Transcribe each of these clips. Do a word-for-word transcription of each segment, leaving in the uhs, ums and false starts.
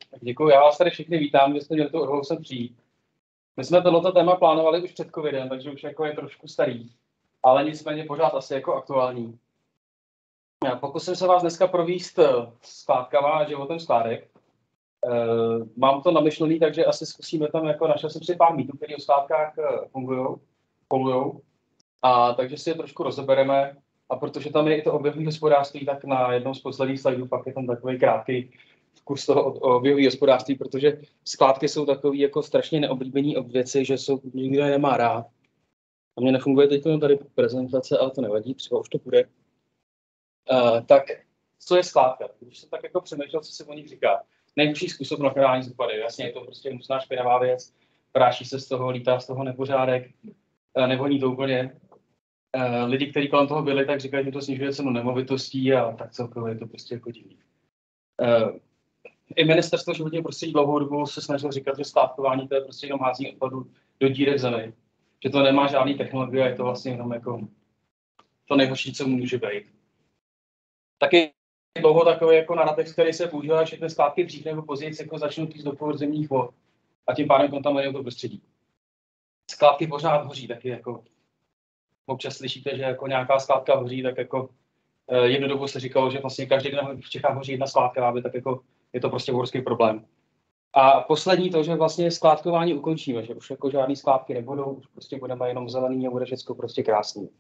Děkuji, já vás tady všichni vítám, že jste měli tu odvahu sem přijít. My jsme tohleto téma plánovali už před covidem, takže už jako je trošku starý, ale nicméně pořád asi jako aktuální. Já pokusím se vás dneska províst skládkama a životem skládek. Uh, mám to namyšlený, takže asi zkusíme tam, jako našel jsem si pár mýtů, které o skládkách fungují, polujou. A takže si je trošku rozebereme. A protože tam je i to oběhové hospodářství, tak na jednom z posledních slajdů pak je tam takový krátký kurz toho oběhového hospodářství, protože skládky jsou takový jako strašně neoblíbený věci, že jsou, nikdo je nemá rád. A mně nefunguje teď tady prezentace, ale to nevadí, třeba už to půjde. Uh, tak co je skládka? Když jsem tak jako přemýšlel, co se o nich říká. Nejhorší způsob nakládání s odpady. Jasně, je to prostě hnusná špinavá věc, práší se z toho, lítá z toho nepořádek, uh, nevoní to úplně. Uh, lidi, kteří kolem toho byli, tak říkají, že to snižuje cenu nemovitostí a tak celkově je to prostě jako divný. Uh, I ministerstvo životního prostředí dlouhou dobu se snažilo říkat, že skládkování to je prostě jenom házení odpadu do dírek v zemi. Že to nemá žádný technologie, je to vlastně jenom jako to nejhorší, co může být. Taky dlouho takový jako narativ, který se používá, že ty skládky dřív nebo později jako začnou týct do podzemních vod a tím pádem kontaminují to prostředí. Skládky pořád hoří, taky jako občas slyšíte, že jako nějaká skládka hoří, tak jako eh, jednu dobu se říkalo, že vlastně každý den v Čechách hoří jedna skládka, aby tak jako je to prostě obrovský problém. A poslední to, že vlastně skládkování ukončíme, že už jako žádný skládky nebudou, už prostě budeme jenom zelený a bude všechno prostě krásný.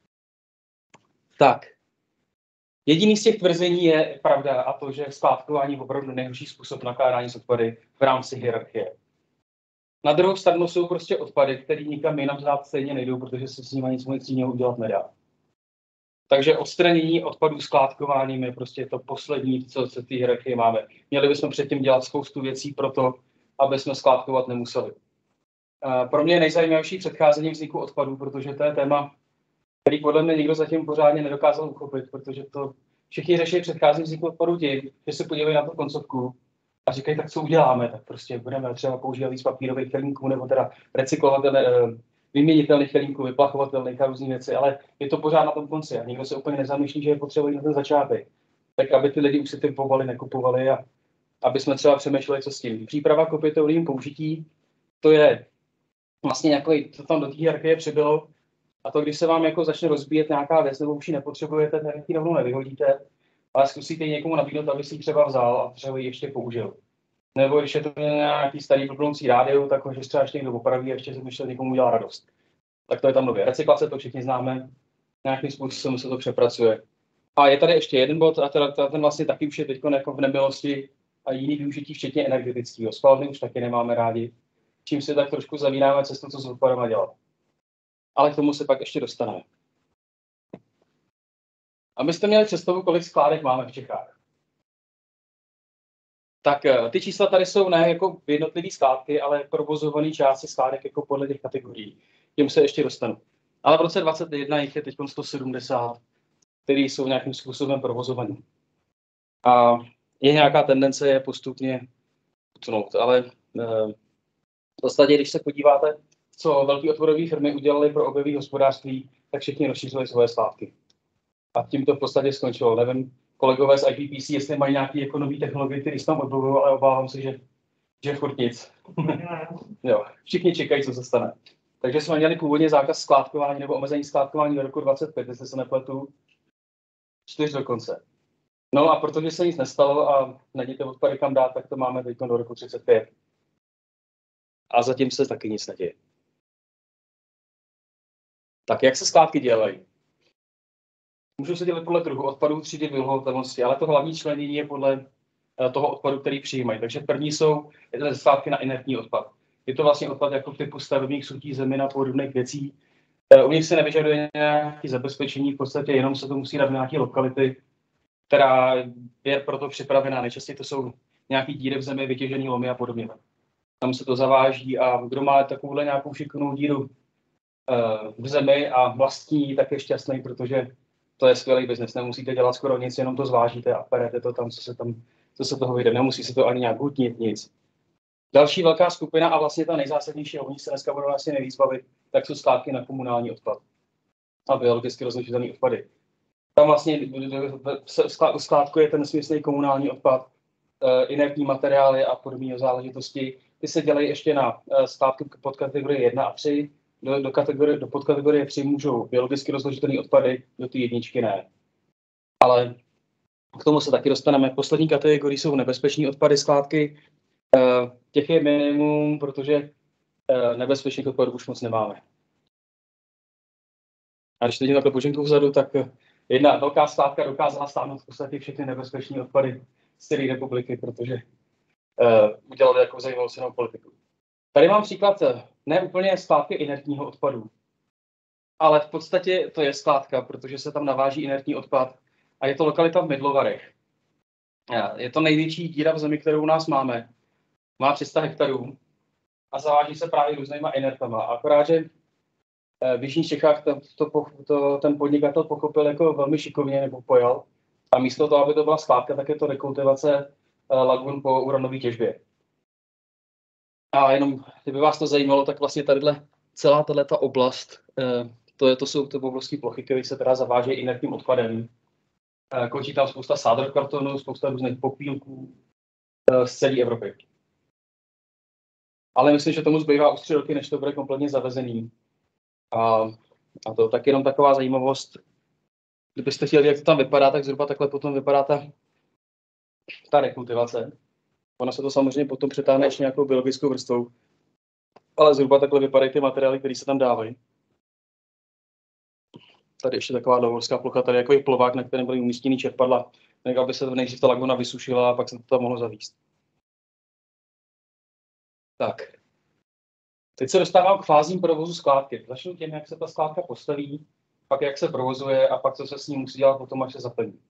Tak. Jediný z těch tvrzení je pravda a to, že skládkování je opravdu nejhorší způsob nakládání s odpady v rámci hierarchie. Na druhou stranu jsou prostě odpady, které nikam jinam vzát stejně nejdou, protože se s nimi nic moc jiného udělat nedá. Takže odstranění odpadů skládkováním je prostě to poslední, co se té hierarchie máme. Měli bychom předtím dělat spoustu věcí pro to, aby jsme skládkovat nemuseli. Pro mě je nejzajímavější předcházení vzniku odpadů, protože to je téma, který podle mě nikdo zatím pořádně nedokázal uchopit, protože to všichni řeší předcházení vzniku odpadů tím, že se podívají na tu koncovku a říkají, tak co uděláme, tak prostě budeme třeba používat víc papírových kelímků nebo teda recyklovatelné, vyměnitelných kelímků, vyplachovatelných a různé věci, ale je to pořád na tom konci a nikdo se úplně nezamýšlí, že je potřeba jít na ten začátek. Tak aby ty lidi už si ty povaly nekupovali a aby jsme třeba přemýšleli, co s tím. Příprava k opětovnému použití, to je vlastně nějaký, to tam do té hierarchie přibylo. A to, když se vám jako začne rozbíjet nějaká věc, nebo už ji nepotřebujete, tak ji rovnou nevyhodíte, ale zkusíte ji někomu nabídnout, aby si ji třeba vzal a třeba ji ještě použil. Nebo když je to nějaký starý blbnoucí rádio, tak ho třeba ještě někdo opraví a ještě se myšlel někomu udělá radost. Tak to je tam nově. Recyklace, to všichni známe, nějakým způsobem se to přepracuje. A je tady ještě jeden bod, a teda ten vlastně taky už je teď jako v nemilosti a jiný využití, včetně energetického. Spalovny už taky nemáme rádi, čím si tak trošku zavíráme cestu, co s odpadama dělat. Ale k tomu se pak ještě dostaneme. Abyste měli představu, kolik skládek máme v Čechách. Tak ty čísla tady jsou ne jako jednotlivý skládky, ale provozovaný části skládek jako podle těch kategorií. Těm se ještě dostanu. Ale v roce dvacet jedna jich je teď sto sedmdesát, který jsou nějakým způsobem provozovaný. A je nějaká tendence je postupně utnout, ale eh, v podstatě, když se podíváte, co velké odvodové firmy udělaly pro oběhové hospodářství, tak všichni rozšířili svoje skládky. A tím to v podstatě skončilo. Nevím, kolegové z I P P C, jestli mají nějaké jako nové technologie, které se tam odbudují, ale obávám se, že, že furt nic. Jo, všichni čekají, co se stane. Takže jsme měli původně zákaz skládkování nebo omezení skládkování do roku dvacet pět, jestli se nepletu, čtyři dokonce. No a protože se nic nestalo a nejděte odpady kam dát, tak to máme teď do roku třicet pět. A zatím se taky nic neděje. Tak jak se skládky dělají? Můžou se dělat podle druhu odpadů, třídy, využitelnosti, ale to hlavní členění je podle toho odpadu, který přijímají. Takže první jsou skládky na inertní odpad. Je to vlastně odpad jako typu stavebních sutí, zemin a podobných věcí. U nich se nevyžaduje nějaké zabezpečení, v podstatě jenom se to musí dát do nějaké lokality, která je proto připravená. Nejčastěji to jsou nějaký díry v zemi, vytěžený lomy a podobně. Tam se to zaváží a kdo má takovouhle nějakou šikovnou díru v zemi a vlastní, tak je šťastný, protože to je skvělý biznes. Nemusíte dělat skoro nic, jenom to zvážíte a perete to tam, co se tam, co se toho vyjde. Nemusí se to ani nějak hutnit, nic. Další velká skupina a vlastně ta nejzásadnější, a o ní se dneska budou vlastně nejvíc bavit, tak jsou skládky na komunální odpad a biologicky rozložitelné odpady. Tam vlastně skládkuje ten nesmyslný komunální odpad, inertní materiály a podobné záležitosti. Ty se dělají ještě na uh, skládky pod kategorie jedna a tři. Do, do, kategorie, do podkategorie tři můžou biologicky rozložitelné odpady, do té jedničky ne. Ale k tomu se taky dostaneme. Poslední kategorii jsou nebezpečné odpady skládky. Uh, těch je minimum, protože uh, nebezpečných odpadů už moc nemáme. A když teď takhle poženku vzadu, tak jedna velká skládka dokázala stáhnout v podstatě všechny nebezpečné odpady z celé republiky, protože uh, udělali jako zajímavou cenou politiku. Tady mám příklad ne úplně skládky inertního odpadu, ale v podstatě to je skládka, protože se tam naváží inertní odpad a je to lokalita v Mydlovarech. Je to největší díra v zemi, kterou u nás máme. Má tři sta hektarů a zaváží se právě různýma inertama. Akorát, že v jižních Čechách to, to, to, ten podnikatel pochopil jako velmi šikovně nebo pojal. A místo toho, aby to byla skládka, tak je to rekultivace lagun po uranové těžbě. A jenom, kdyby vás to zajímalo, tak vlastně tadyhle celá tato oblast, to, je, to jsou to obrovské plochy, které se teda zavážejí inertním odpadem. Končí tam spousta sádrokartonů, spousta různých popílků z celé Evropy. Ale myslím, že tomu zbývá už tři roky, než to bude kompletně zavezený. A, a to tak jenom taková zajímavost. Kdybyste chtěli, jak to tam vypadá, tak zhruba takhle potom vypadá ta, ta rekultivace. Ono se to samozřejmě potom přetáhne ještě nějakou biologickou vrstvou. Ale zhruba takhle vypadají ty materiály, které se tam dávají. Tady ještě taková dlouhorská plocha, tady je takový plovák, na kterém byly umístěný čerpadla, tak aby se nejdřív ta laguna vysušila a pak se to tam mohlo zavíst. Tak. Teď se dostávám k fázím provozu skládky. Začnu tím, jak se ta skládka postaví, pak jak se provozuje a pak co se s ní musí dělat potom, až se zaplní.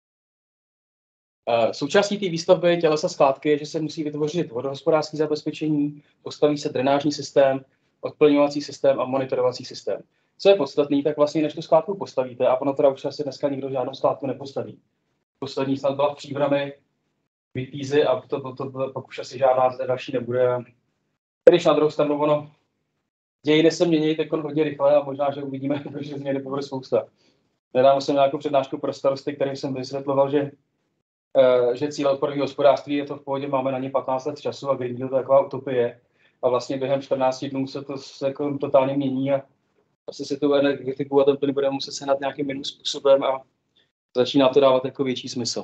Součástí té výstavby tělesa skládky je, že se musí vytvořit vodohospodářské zabezpečení, postaví se drenážní systém, odplňovací systém a monitorovací systém. Co je podstatný, tak vlastně než tu skládku postavíte, a ono teda už asi dneska nikdo žádnou skládku nepostaví. Poslední snad byla v Příbrami, Vypízy a to, to, to, to, pak už asi žádná další nebude. Když na druhou stranu ono, dějiny se mění teď hodně rychle a možná, že uvidíme, že změny bude spousta. Nedávno jsem nějakou přednášku pro starosty, kterým jsem vysvětloval, že, uh, že cíle odpadového hospodářství je to v pohodě, máme na ně patnáct let času a Green Deal to taková utopie. A vlastně během čtrnácti dnů se to se jako totálně mění a asi si tu energetiku a ten plyn budeme muset sehnat nějakým jiným způsobem a začíná to dávat jako větší smysl.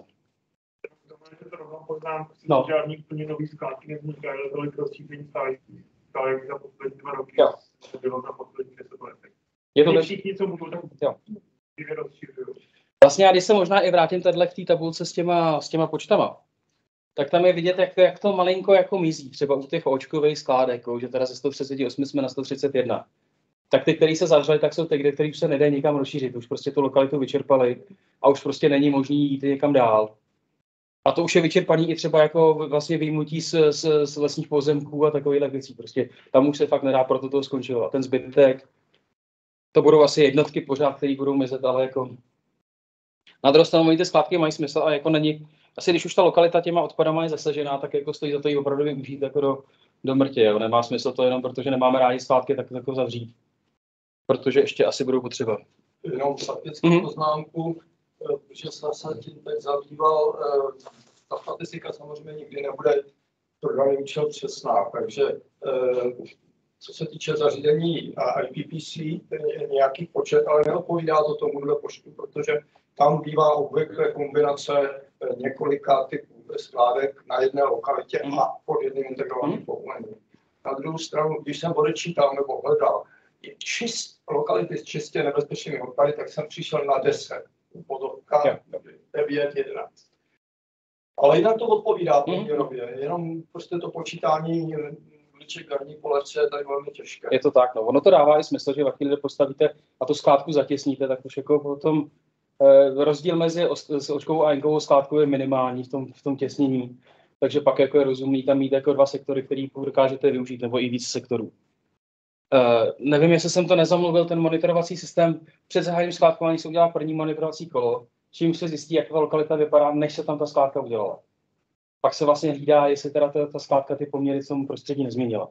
No. Žádný úplně nový skládky nevznikají, ale tolik rozšíření skládek za poslední dva roky. Jo. To bylo za poslední deset let. Je to všichni, co můžou, tak rozšířují. Vlastně já když se možná i vrátím tadyhle k té tabulce s těma, s těma počtama, tak tam je vidět, jak to, jak to malinko jako mizí. Třeba u těch očkových skládek, že teda ze sto třicet osm jsme na sto třicet jedna. Tak ty, které se zavřely, tak jsou ty, které už se nedá nikam rozšířit. Už prostě tu lokalitu vyčerpali a už prostě není možný jít někam dál. A to už je vyčerpaný i třeba jako vlastně vyjmutí z, z, z lesních pozemků a takových věcí. Prostě tam už se fakt nedá, proto to skončilo. A ten zbytek, to budou asi jednotky pořád, které budou mizet, ale jako na druhou stranu ty skládky mají smysl a jako není, asi když už ta lokalita těma odpadama je zasažená, tak jako stojí za to ji opravdu využít jako do, do mrtě. Jo. Nemá smysl to jenom, protože nemáme rádi skládky, tak to jako zavřít. Protože ještě asi budou potřeba. Jenom faktickou mm-hmm. poznámku, protože jsem se tím teď zabýval, ta statistika samozřejmě nikdy nebude pro daný účel přesná, takže co se týče zařízení I P P C, je nějaký počet, ale neodpovídá to tomuhle počtu, protože tam bývá obvykle kombinace několika typů skládek na jedné lokalitě a pod jedním integrovaným povolením. Na druhou stranu, když jsem odečítal nebo hledal čist, lokality s čistě nebezpečnými odpady, tak jsem přišel na deset. Podovka devět, jedenáct. Ale jinak to odpovídá poměrově, jenom prostě to počítání vliček garní polerce je tady velmi těžké. Je to tak, no. Ono to dává i smysl, že když postavíte a tu skládku zatěsníte, tak už jako potom eh, rozdíl mezi s očkovou a jenkovou skládkou je minimální v tom, v tom těsnění. Takže pak jako je rozumný tam mít jako dva sektory, který dokážete využít, nebo i víc sektorů. Uh, nevím, jestli jsem to nezamluvil, ten monitorovací systém. Před zahájením skládkování se udělá první monitorovací kolo, čím se zjistí, jak ta lokalita vypadá, než se tam ta skládka udělala. Pak se vlastně hlídá, jestli teda ta, ta skládka ty poměry v tom prostředí nezměnila.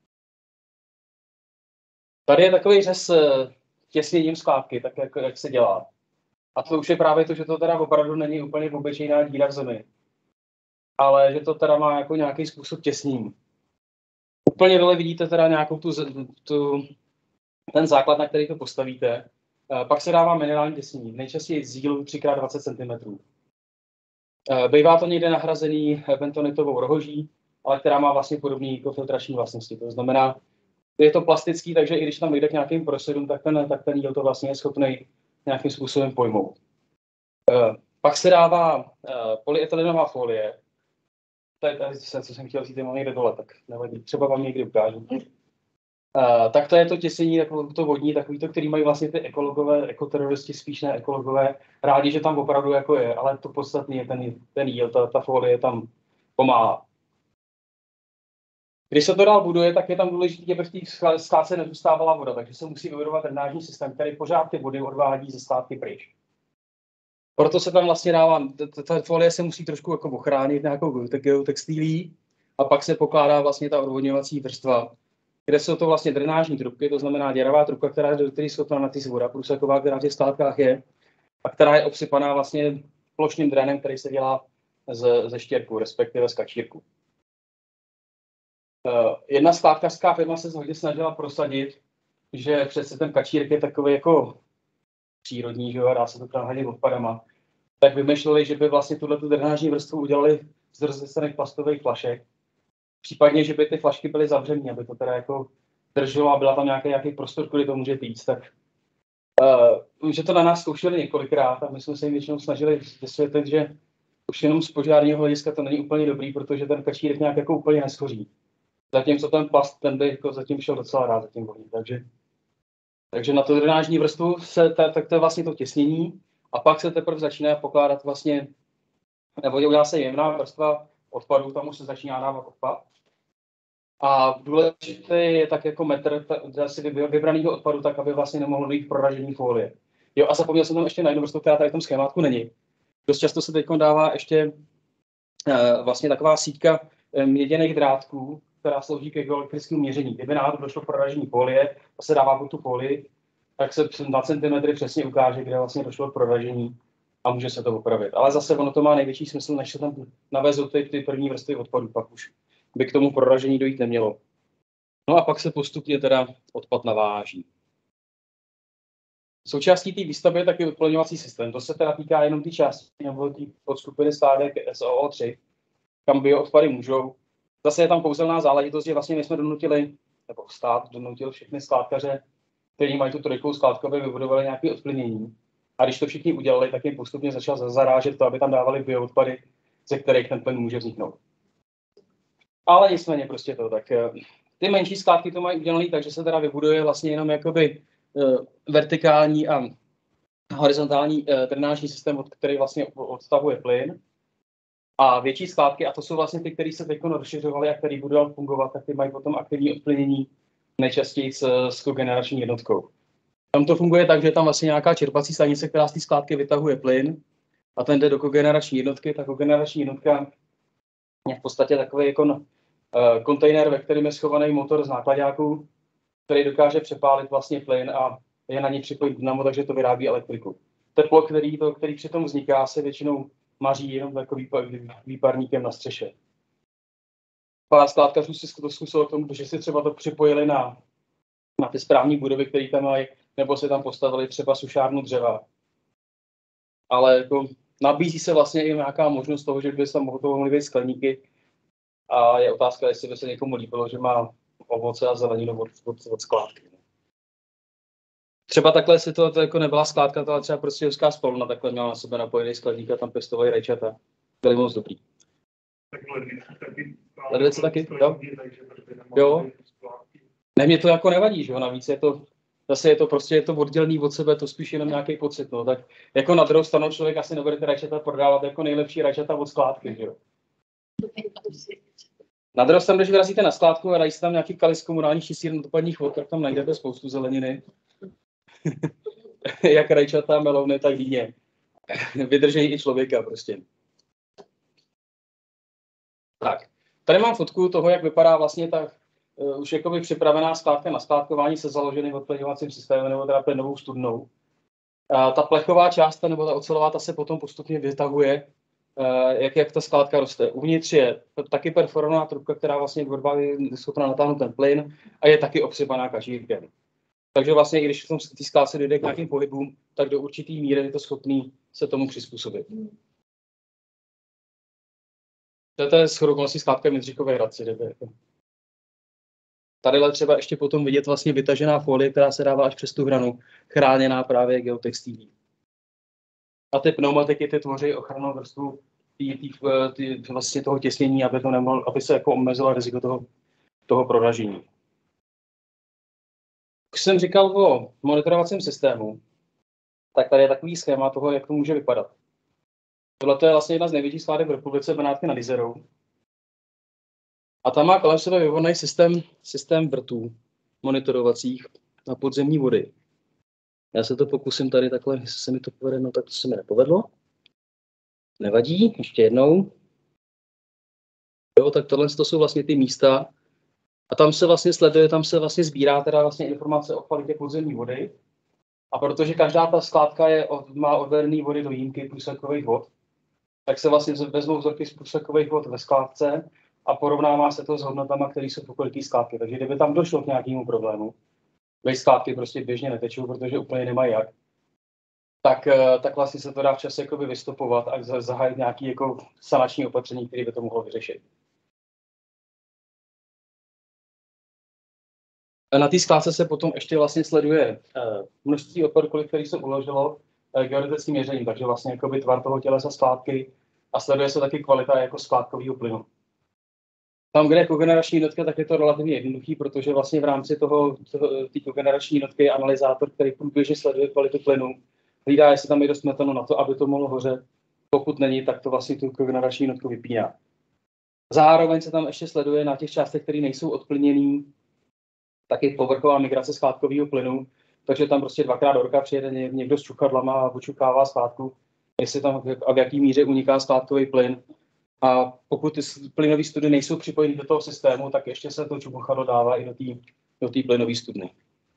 Tady je takový řez těsněním skládky, tak jak, jak se dělá. A to už je právě to, že to teda opravdu není úplně obyčejná díra v zemi. ale že to teda má jako nějaký způsob těsnění. Úplně dole vidíte teda nějakou tu, tu, ten základ, na který to postavíte. Pak se dává minerální těsnění, nejčastěji z dílu tři krát dvacet centimetrů. Bývá to někde nahrazený bentonitovou rohoží, ale která má vlastně podobné jako filtrační vlastnosti. To znamená, je to plastický, takže i když tam vyjde k nějakým prosedům, tak ten, tak ten díl to vlastně je schopný nějakým způsobem pojmout. Pak se dává polyetylenová folie. To je tady, co jsem chtěl říct, mám někde dole, tak nevadí. Třeba vám někdy ukážu. Uh, tak to je to těsení, to vodní, takový to, který mají vlastně ty ekologové, ekoteroristi, spíš ne ekologové, rádi, že tam opravdu jako je, ale to podstatné je ten, ten jíl, ta, ta folie tam pomáhá. Když se to dál buduje, tak je tam důležité, aby v té skládce nezůstávala voda, takže se musí vybudovat drenážní systém, který pořád ty vody odvádí ze skládky pryč. Proto se tam vlastně dává, ta folie se musí trošku jako ochránit nějakou geotextilí a pak se pokládá vlastně ta odvodňovací vrstva, kde jsou to vlastně drenážní trubky, to znamená děravá trubka, která je který schopná na ty voda průsaková, která v těch skládkách je, a která je obsypaná vlastně plošným drenem, který se dělá ze, ze štěrku, respektive z kačírku. Uh, jedna skládkařská firma se hodně snažila prosadit, že přece ten kačírek je takový jako přírodní, že jo, dá se to nahradit odpadama. Tak vymýšleli, že by vlastně tuhle drenážní vrstvu udělali z rozestaných plastových flašek. Případně, že by ty flašky byly zavřené, aby to teda jako drželo a byla tam nějaký, nějaký prostor, kudy to může týct. Tak, uh, že to na nás zkoušeli několikrát a my jsme se jim většinou snažili vysvětlit, že už jenom z požárního hlediska to není úplně dobrý, protože ten kačírek nějak jako úplně neschoří. Zatímco ten plast, ten by jako zatím šel docela rád zatím volí. Takže, takže na tu drenážní vrstvu se ta, tak to je vlastně to těsnění a pak se teprve začíná pokládat vlastně, nebo udělá se jemná vrstva odpadu, tam už se začíná dávat odpad. A důležité je tak jako metr asi vybraného odpadu, tak aby vlastně nemohlo být proražení folie. Jo, a zapomněl jsem tam ještě na jednu vrstvu, která tady v tom schémátku není. Dost často se teď dává ještě uh, vlastně taková síťka měděných drátků, která slouží k elektrickému měření. Kdyby náhodou došlo k proražení folie, a se dává pod tu folii, tak se dva centimetry přesně ukáže, kde vlastně došlo k proražení a může se to opravit. Ale zase ono to má největší smysl, než se tam navezou ty, ty první vrstvy odpadu, pak už by k tomu proražení dojít nemělo. No a pak se postupně teda odpad naváží. Součástí té výstavby je taky odplňovací systém. To se teda týká jenom té části nebo té podskupiny skládek S O O tři, kam bioodpady můžou. Zase je tam kouzelná záležitost, že vlastně my jsme donutili, nebo stát donutil všechny skládkaře, kteří mají tu trojkou skládku, aby vybudovali nějaké odplynění. A když to všichni udělali, tak jim postupně začal zarážet to, aby tam dávali bioodpady, ze kterých ten plyn může vzniknout. Ale nicméně prostě to, tak ty menší skládky to mají udělané, takže se teda vybuduje vlastně jenom jakoby uh, vertikální a horizontální uh, drenážní systém, od který vlastně odstavuje plyn. A větší skládky, a to jsou vlastně ty, které se teď rozšiřovaly a které budou fungovat, tak ty mají potom aktivní odplynění nejčastěji s, s kogenerační jednotkou. Tam to funguje tak, že je tam vlastně nějaká čerpací stanice, která z té skládky vytahuje plyn a ten jde do kogenerační jednotky. Ta kogenerační jednotka je v podstatě takový jako uh, kontejner, ve kterém je schovaný motor z nákladáků, který dokáže přepálit vlastně plyn a je na něj připojit dynamo, takže to vyrábí elektriku. Teplo, který, to, který přitom vzniká, se většinou maří jenom takový výparníkem na střeše. Pár skládkařů si to zkusilo k tomu, že si třeba to připojili na, na ty správní budovy, které tam mají, nebo si tam postavili třeba sušárnu dřeva. Ale jako nabízí se vlastně i nějaká možnost toho, že by se mohly být skleníky a je otázka, jestli by se někomu líbilo, že má ovoce a zeleninu od, od, od skládky. Třeba takhle si to, to jako nebyla skládka, ale třeba prostě hezká spolna takhle měla na sebe napojený skladník a tam pěstovali rajčata. Byly moc dobrý. Tak ledvice taky. Ledvice taky, jo? Jo. Ne, mě to jako nevadí, že jo, navíc je to, zase je to prostě, je to oddělený od sebe, to spíš jenom nějaký pocit, no, tak jako na druhou stranu člověk asi nebude ty rajčata prodávat jako nejlepší rajčata od skládky, že jo. Na druhou stranu, když vyrazíte na skládku a dají se tam nějaký kalis komunálních čistírn odpadních vod, tak tam najdete spoustu zeleniny. Jak rajčata, melouny, tak dýně. Vydržejí i člověka prostě. Tak, tady mám fotku toho, jak vypadá vlastně ta uh, už jakoby připravená skládka na skládkování se založeným odplňovacím systémem nebo teda plynovou studnou. Uh, ta plechová část nebo ta ocelová, ta se potom postupně vytahuje jak, jak ta skládka roste. Uvnitř je taky perforovaná trubka, která vlastně je schopná natáhnout ten plyn a je taky obsypaná kažírkem. Takže vlastně, i když v tom té skládce dojde k nějakým pohybům, tak do určitý míry je to schopný se tomu přizpůsobit. To je shodou okolností skládka v Jindřichově Hradci. Tady třeba ještě potom vidět vlastně vytažená folie, která se dává až přes tu hranu, chráněná právě geotextilí. A ty pneumatiky ty tvoří ochrannou vrstvu tý, tý, tý, vlastně toho těsnění, aby, to nemohlo, aby se jako omezilo riziko toho, toho proražení. Když jsem říkal o monitorovacím systému, tak tady je takový schéma toho, jak to může vypadat. Tohle je vlastně jedna z největších skládek v republice, Benátky nad Jizerou. A tam má kolem sebe vyvolaný systém, systém vrtů monitorovacích na podzemní vody. Já se to pokusím tady takhle, jestli se mi to povede, no tak to se mi nepovedlo. Nevadí, ještě jednou. Jo, tak tohle to jsou vlastně ty místa. A tam se vlastně sleduje, tam se vlastně sbírá teda vlastně informace o kvalitě podzemní vody. A protože každá ta skládka je, má odvedené vody do jímky průsekových vod, tak se vlastně vezmou vzorky z průsekových vod ve skládce a porovnává se to s hodnotama, které jsou v okolí skládky. Takže kdyby tam došlo k nějakému problému, ve skládky prostě běžně netečou, protože úplně nemají jak, tak, tak vlastně se to dá včas jakoby vystopovat a zahájit nějaké jako sanační opatření, které by to mohlo vyřešit. Na té skládce se potom ještě vlastně sleduje množství odpadů, kolik který se uložilo geodetickým měřením, takže vlastně jakoby tvar toho tělesa skládky a sleduje se taky kvalita jako skládkového plynu. Tam, kde je kogenerační jednotka, tak je to relativně jednoduchý, protože vlastně v rámci toho, toho té kogenerační jednotky je analyzátor, který průběžně sleduje kvalitu plynu. Hlídá, jestli tam je dost metanu na to, aby to mohlo hořet. Pokud není, tak to vlastně tu kogenerační jednotku vypíná. Zároveň se tam ještě sleduje na těch částech, které nejsou odplněný, taky povrchová migrace skládkového plynu, takže tam prostě dvakrát do roka přijede někdo s čuchadlama a očukává skládku, jestli tam a v jaký míře uniká skládkový plyn. A pokud ty plynové studny nejsou připojeny do toho systému, tak ještě se to čuchadlo dává i do té do té plynové studny.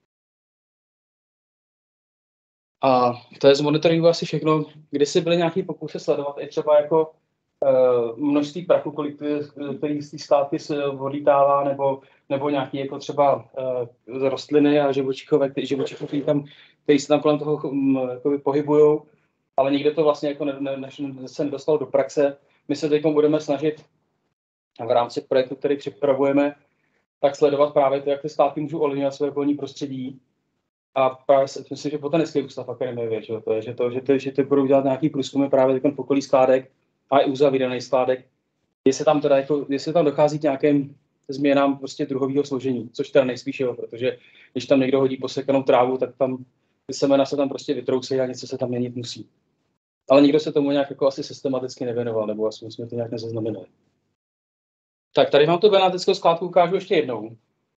A to je z monitoringu asi všechno. Kdysi byly nějaké pokusy sledovat i třeba jako uh, množství prachu, kolik který z té skládky se odlítává, nebo, nebo nějaké jako třeba uh, rostliny a živočichové, živočichové, který, tam, který se tam kolem toho um, pohybují, ale nikde to vlastně jako ne, ne, ne, se nedostalo do praxe. My se teď budeme snažit v rámci projektu, který připravujeme, tak sledovat právě to, jak ty skládky můžou ovlivňovat své okolní prostředí. A právě si myslím, že Botanický ústav akademie ví, že to je, že to, že to, že to budou dělat nějaký průzkumy právě v okolí skládek a i uzavíraných skládek, jestli tam teda jako, jestli tam dochází k nějakým změnám prostě druhového složení, což teda nejspíš jo, protože když tam někdo hodí posekanou trávu, tak tam ty semena se tam prostě vytrousejí a něco se tam měnit musí. Ale nikdo se tomu nějak jako asi systematicky nevěnoval, nebo asi jsme to nějak nezaznamenali. Tak tady vám tu benátickou skládku ukážu ještě jednou.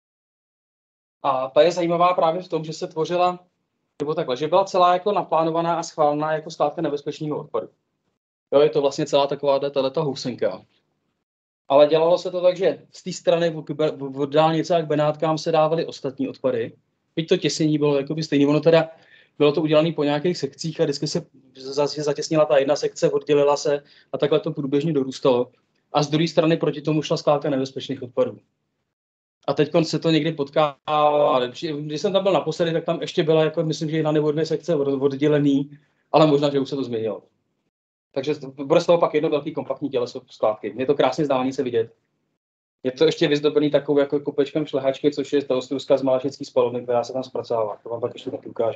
A ta je zajímavá právě v tom, že se tvořila, nebo takhle, že byla celá jako naplánovaná a schválená jako skládka nebezpečného odpadu. Jo, je to vlastně celá taková tato housenka. Ale dělalo se to tak, že z té strany od dálnice a k Benátkám se dávaly ostatní odpady. Byť to těsnění bylo jakoby stejný, ono teda bylo to udělané po nějakých sekcích a vždycky se zatěsnila ta jedna sekce, oddělila se a takhle to průběžně dorůstalo. A z druhé strany proti tomu šla skládka nebezpečných odpadů. A teď se to někdy potká, ale když jsem tam byl naposledy, tak tam ještě byla, jako myslím, že jedna nebo dvě sekce oddělený, ale možná, že už se to změnilo. Takže bude z toho pak jedno velký kompaktní těleso skládky. Je to krásně z dálnice vidět. Je to ještě vyzdobený takovou jako kopečkem šlehačky, což je starostruska z Malašnický spalovny, která se tam zpracovává. To vám pak ještě taky ukážu.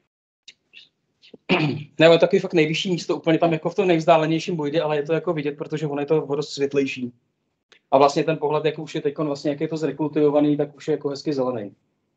Ne, je takový fakt nejvyšší místo, úplně tam jako v tom nejvzdálenějším bojdě, ale je to jako vidět, protože ono je to dost světlejší. A vlastně ten pohled, jak už je teď vlastně, jak je to zrekultivovaný, tak už je jako hezky zelený.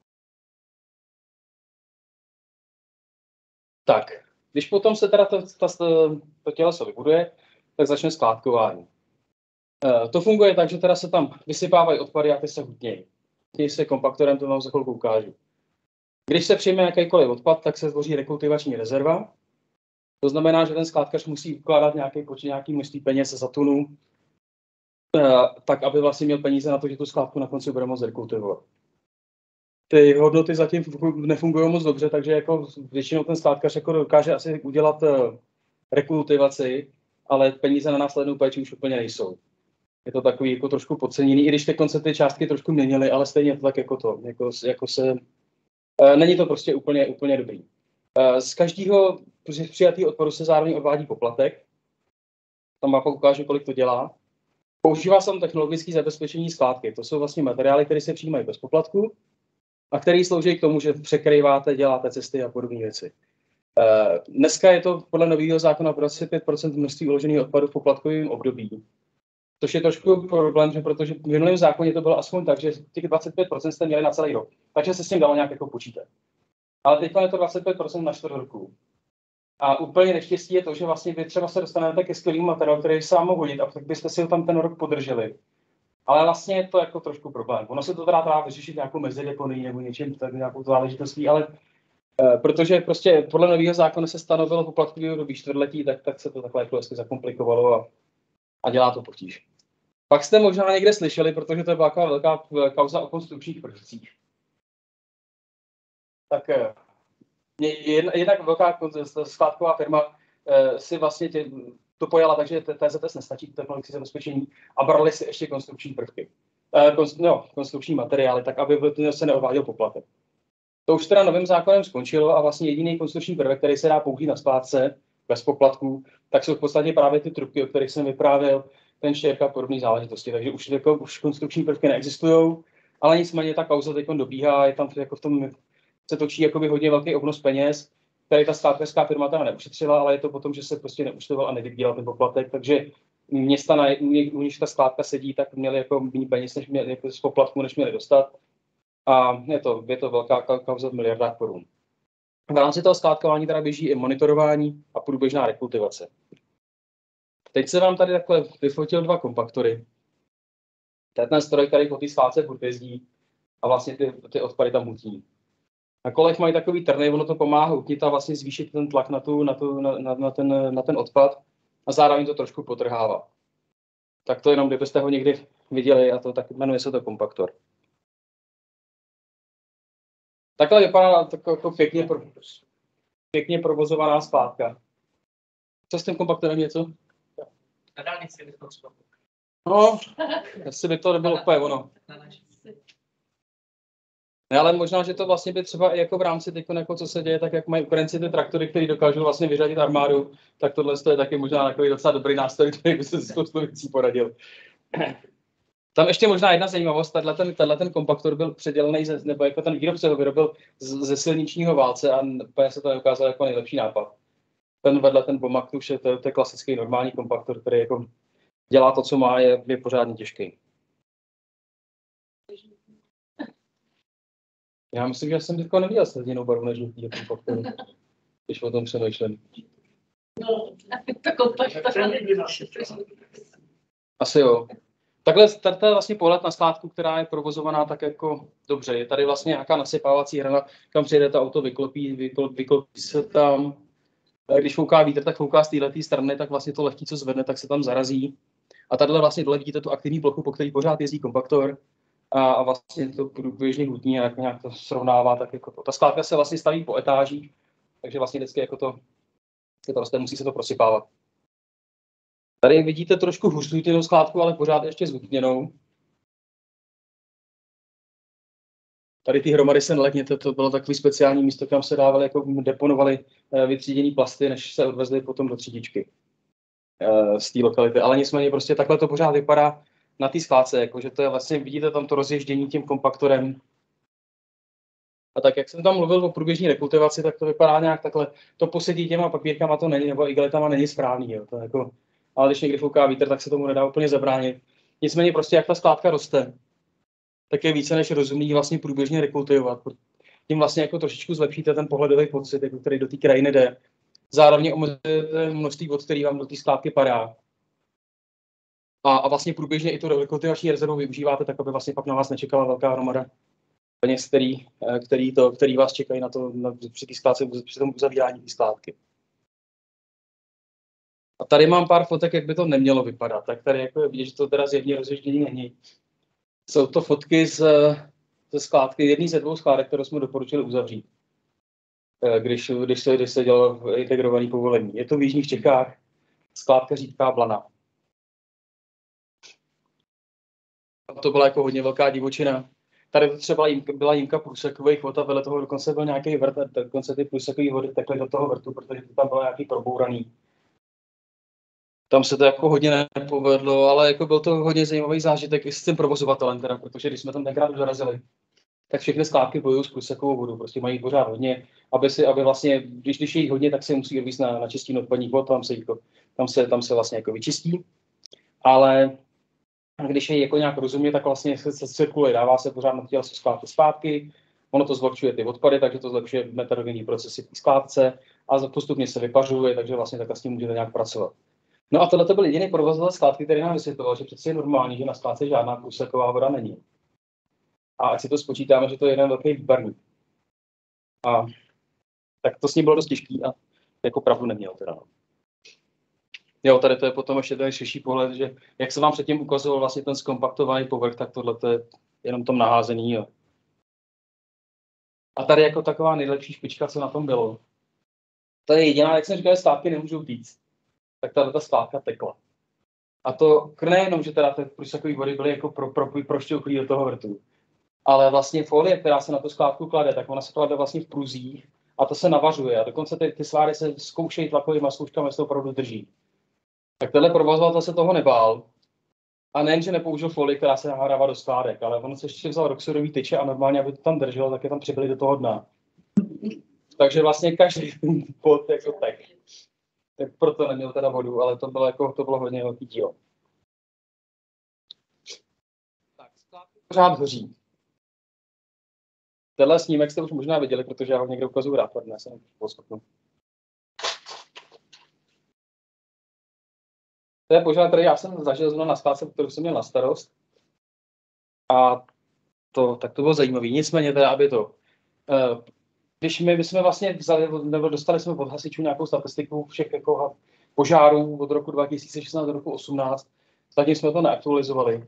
Tak, když potom se teda to, to, to těleso vybuduje, tak začne skládkování. E, to funguje tak, že teda se tam vysypávají odpady a ty se hutnějí. Když se kompaktorem, to vám za chvilku ukážu. Když se přijme jakýkoliv odpad, tak se tvoří rekultivační rezerva. To znamená, že ten skládkař musí vkládat nějaký počet, nějaký množství peněz za tunu, tak aby vlastně měl peníze na to, že tu skládku na konci bude moct rekultivovat. Ty hodnoty zatím nefungují moc dobře, takže jako většinou ten skládkař jako dokáže asi udělat rekultivaci ale peníze na následnou péči už úplně nejsou. Je to takový jako trošku podceněný, i když ty konce ty částky trošku měnily, ale stejně to tak jako to, jako, jako se, e, není to prostě úplně, úplně dobrý. E, z každého přijatého odpadu se zároveň odvádí poplatek, tam mapa ukáže, kolik to dělá. Používá se tam technologické zabezpečení skládky, to jsou vlastně materiály, které se přijímají bez poplatku a které slouží k tomu, že překrýváte, děláte cesty a podobné věci. E, dneska je to podle nového zákona dvacet pět procent množství uloženého odpadu v poplatkovém období. Což je trošku problém, že protože v minulém zákoně to bylo aspoň tak, že těch dvacet pět procent jste měli na celý rok. Takže se s tím dalo nějak jako počítat. Ale teď je to dvacet pět procent na čtvrt roku. A úplně neštěstí je to, že vlastně vy třeba se dostanete ke skvělému materiálu, který se vám mohl hodit, a tak byste si ho tam ten rok podrželi. Ale vlastně je to jako trošku problém. Ono se to teda dá vyřešit nějakou mezideponii nebo něčím, tak nějakou záležitostí, ale e, protože prostě podle nového zákona se stanovilo poplatkový období čtvrtletí, tak, tak se to takhle jako zakomplikovalo a, a dělá to potíž. Pak jste možná někde slyšeli, protože to je taková velká kauza o konstrukčních prvcích. Tak jednak velká skládková firma si vlastně tě, to pojala, takže T Z S nestačí technologické zabezpečení a brali si ještě konstrukční prvky. No, konstrukční materiály, tak aby se neodváděl poplatek. To už teda novým zákonem skončilo a vlastně jediný konstrukční prvek, který se dá použít na skládce bez poplatků, tak jsou v podstatě právě ty trubky, o kterých jsem vyprávěl, ten štěrka a podobné záležitosti. Takže už, jako, už konstrukční prvky neexistují, ale nicméně ta kauza teď dobíhá, je tam jako v tom se točí jakoby hodně velký obnos peněz, který ta skládkařská firma tam neušetřila, ale je to potom, že se prostě neúčtoval a nevybíral ten poplatek, takže města, na, u níž ta skládka sedí, tak měli jako méně peněz než měli, jako z poplatku, než měli dostat. A je to, je to velká kauza v miliardách korun. V rámci toho skládkování teda běží i monitorování a průběžná rekultivace. Teď se vám tady takhle vyfotil dva kompaktory. To je ten stroj, který po té skládce furt jezdí a vlastně ty, ty odpady tam hutí. Na kolech mají takový trny, ono to pomáhá hutnit a vlastně zvýšit ten tlak na, tu, na, tu, na, na, na, ten, na ten odpad a zároveň to trošku potrhává. Tak to jenom, kdybyste ho někdy viděli, a to tak jmenuje se to kompaktor. Takhle vypadá tako, jako pěkně, pro, pěkně provozovaná skládka. Co s tím kompaktorem něco? Na dálnici by to třeba. No, asi by to nebylo úplně ono. Ne, ale možná, že to vlastně by třeba i jako v rámci teď, jako co se děje, tak jak mají Ukrajinci ty traktory, které dokážou vlastně vyřadit armádu, tak tohle je taky možná takový docela dobrý nástroj, který by se s spoustu věcí poradil. Tam ještě možná jedna zajímavost, tenhle ten, tenhle ten kompaktor byl předělený, ze, nebo jako ten výrobce ho vyrobil z, ze silničního válce a úplně se to neukázalo jako nejlepší nápad. Ten vedle ten Bomag už je to, to je klasický normální kompaktor, který jako dělá to, co má, je, je pořádně těžký. Já myslím, že jsem teďka neviděl sledněnou barvu než žlutý kompaktoru, když o tom přemýšlím. No, to kompaktor. Asi jo. Takhle to je vlastně pohled na skládku, která je provozovaná tak jako dobře. Je tady vlastně nějaká nasypávací hrana, kam přijede to auto, vyklopí, vyklopí, vyklopí se tam. Když fouká vítr, tak fouká z této strany, tak vlastně to lehký, co zvedne, tak se tam zarazí. A tady vlastně dole vidíte tu aktivní plochu, po který pořád jezdí kompaktor. A, a vlastně to průběžně hutní a nějak to srovnává. Tak jako to. Ta skládka se vlastně staví po etážích, takže vlastně vždycky jako to, to prostě musí se to prosypávat. Tady vidíte trošku hůř zhutněnou skládku, ale pořád ještě zhutněnou. Tady ty hromady se nelekněte, to bylo takový speciální místo, kam se dávali, jako deponovali vytříděný plasty, než se odvezli potom do třídičky z té lokality. Ale nicméně prostě takhle to pořád vypadá na té skládce, jakože to je vlastně, vidíte tam to rozježdění tím kompaktorem. A tak, jak jsem tam mluvil o průběžní rekultivaci, tak to vypadá nějak takhle. To posedí těma papírkama to není, nebo igletama není správný. Jo. To jako, ale když někdy fouká vítr, tak se tomu nedá úplně zabránit. Nicméně prostě, jak ta skládka roste, tak je více než rozumný vlastně průběžně rekultivovat. Tím vlastně jako trošičku zlepšíte ten pohledový pocit, jako který do té krajiny jde. Zároveň omezíte množství vod, který vám do té skládky padá. A, a vlastně průběžně i tu rekultivační rezervu využíváte, tak aby vlastně pak na vás nečekala velká hromada peněz, který, který, to, který vás čekají na to, na, při té skládce, při tom uzavírání té skládky. A tady mám pár fotek, jak by to nemělo vypadat. Tak tady jako je vidět, že to teda zjevně rozježdění není. Jsou to fotky z, ze skládky, jedný ze dvou skládek, kterou jsme doporučili uzavřít, když, když, se, když se dělalo integrované povolení. Je to v jižních Čechách. skládka Řídká Blana. A to byla jako hodně velká divočina. Tady to třeba jimka, byla jímka průsekových vod a vedle toho dokonce byl nějaký vrt a dokonce ty průsekové vody tekly do toho vrtu, protože to tam bylo nějaký probouraný. Tam se to jako hodně nepovedlo, ale jako byl to hodně zajímavý zážitek i s tím provozovatelem, teda, protože když jsme tam tenkrát dorazili, tak všechny skládky bojují s průsekovou vodou, prostě mají pořád hodně, aby si, aby vlastně, když, když je jich hodně, tak se musí odvízt na, na čistín odpadních vod, tam se, jako, tam se, tam se vlastně jako vyčistí, ale když je jako nějak rozumně, tak vlastně se, se cirkuluje, dává se pořád na tělo skládky zpátky, ono to zlehčuje ty odpady, takže to zlepšuje metarogenní procesy v skládce a postupně se vypařuje, takže vlastně takhle s tím můžete nějak pracovat. No a tohle to byl jediný provozovatel skládky, který nám vysvětloval, že přece je normální, že na skládce žádná průseková voda není. A ať si to spočítáme, že to je jeden velký výbarník. A tak to s ním bylo dost těžký a jako pravdu neměl teda. Jo, tady to je potom ještě ten širší pohled, že jak se vám předtím ukazoval vlastně ten zkompaktovaný povrch, tak tohle to je jenom tom naházený. Jo. A tady jako taková nejlepší špička, co na tom bylo. To je jediná, jak jsem říkal, že skládky nemůžou týct. Tak tato ta skládka tekla. A to nejenom, že teda ty průsakové vody byly jako pro, pro, prošťouchlý do toho vrtu, ale vlastně folie, která se na tu skládku klade, tak ona se klade vlastně v pruzích a to se navařuje. A dokonce ty, ty sváry se zkoušejí tlakovými zkouškami, jestli to opravdu drží. Tak tenhle provozovatel se toho nebál. A nejen, že nepoužil folii, která se nahrává do skládek, ale on se ještě vzal roxorový tyče a normálně, aby to tam drželo, tak je tam přibyli do toho dna. Takže vlastně každý pod jako tek. Tak proto neměl teda vodu, ale to bylo, jako, to bylo hodně velký dílo. Tak, skládky pořád hoří. Tenhle snímek jste už možná viděli, protože já ho někde ukazuju rád, protože jsem poskutnu. To je požár, který já jsem zažil zrovna na skládce, kterou jsem měl na starost. A to, tak to bylo zajímavé. Nicméně teda, aby to... Uh, když my, my jsme vlastně vzali, nebo dostali jsme od hasičů nějakou statistiku všech jako požárů od roku dva tisíce šestnáct do roku osmnáct, zatím jsme to neaktualizovali.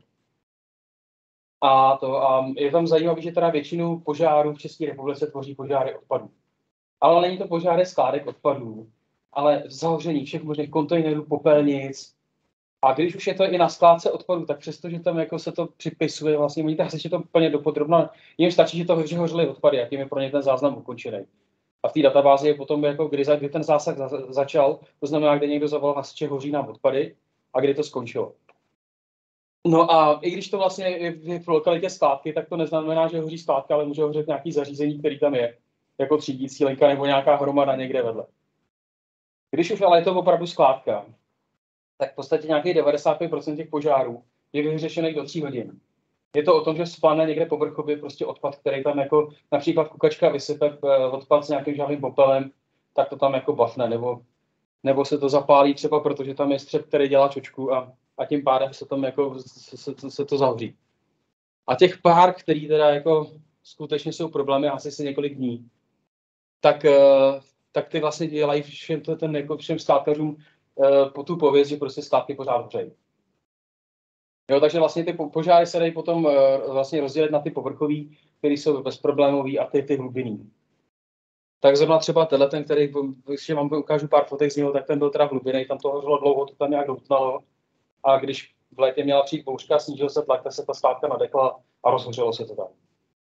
A, to, a je tam zajímavé, že teda většinu požárů v České republice tvoří požáry odpadů. Ale není to požáry skládek odpadů, ale zahoření všech možných kontejnerů, popelnic. A když už je to i na skládce odpadů, tak přesto, že tam jako se to připisuje, vlastně oni tak se to úplně dopodrobna, jim stačí, že to že hořely odpady, jakým je pro ně ten záznam ukončený. A v té databázi je potom, jako kdy, kdy ten zásah za, začal, to znamená, kdy někdo zavolal hasiče, hoří nám odpady a kdy to skončilo. No a i když to vlastně je v lokalitě skládky, tak to neznamená, že hoří skládka, ale může hořet nějaký zařízení, který tam je, jako třídící linka nebo nějaká hromada někde vedle. Když už ale je to opravdu skládka, tak v podstatě nějakých devadesát pět procent těch požárů je vyřešených do tří hodin. Je to o tom, že spláne někde povrchově prostě odpad, který tam jako například kukačka vysype odpad s nějakým žádným popelem, tak to tam jako bafne, nebo, nebo se to zapálí třeba, protože tam je střep, který dělá čočku a, a tím pádem se tam jako se, se, se to zavří. A těch pár, který teda jako skutečně jsou problémy asi si několik dní, tak, tak ty vlastně dělají všem, ten, jako všem skládkařům po tu pověst, že prostě skládky pořád hořejí. Jo, takže vlastně ty požáry se dají potom vlastně rozdělit na ty povrchový, které jsou bezproblémový, a ty, ty hlubinný. Tak zrovna třeba tenhle, ten, který, když vám ukážu pár fotek z něho, tak ten byl teda hlubinný, tam to hořelo dlouho, to tam nějak doutnalo. A když v létě měla přijít bouřka, snížil se tlak, tak se ta skládka nadechla a rozhořelo se to tam.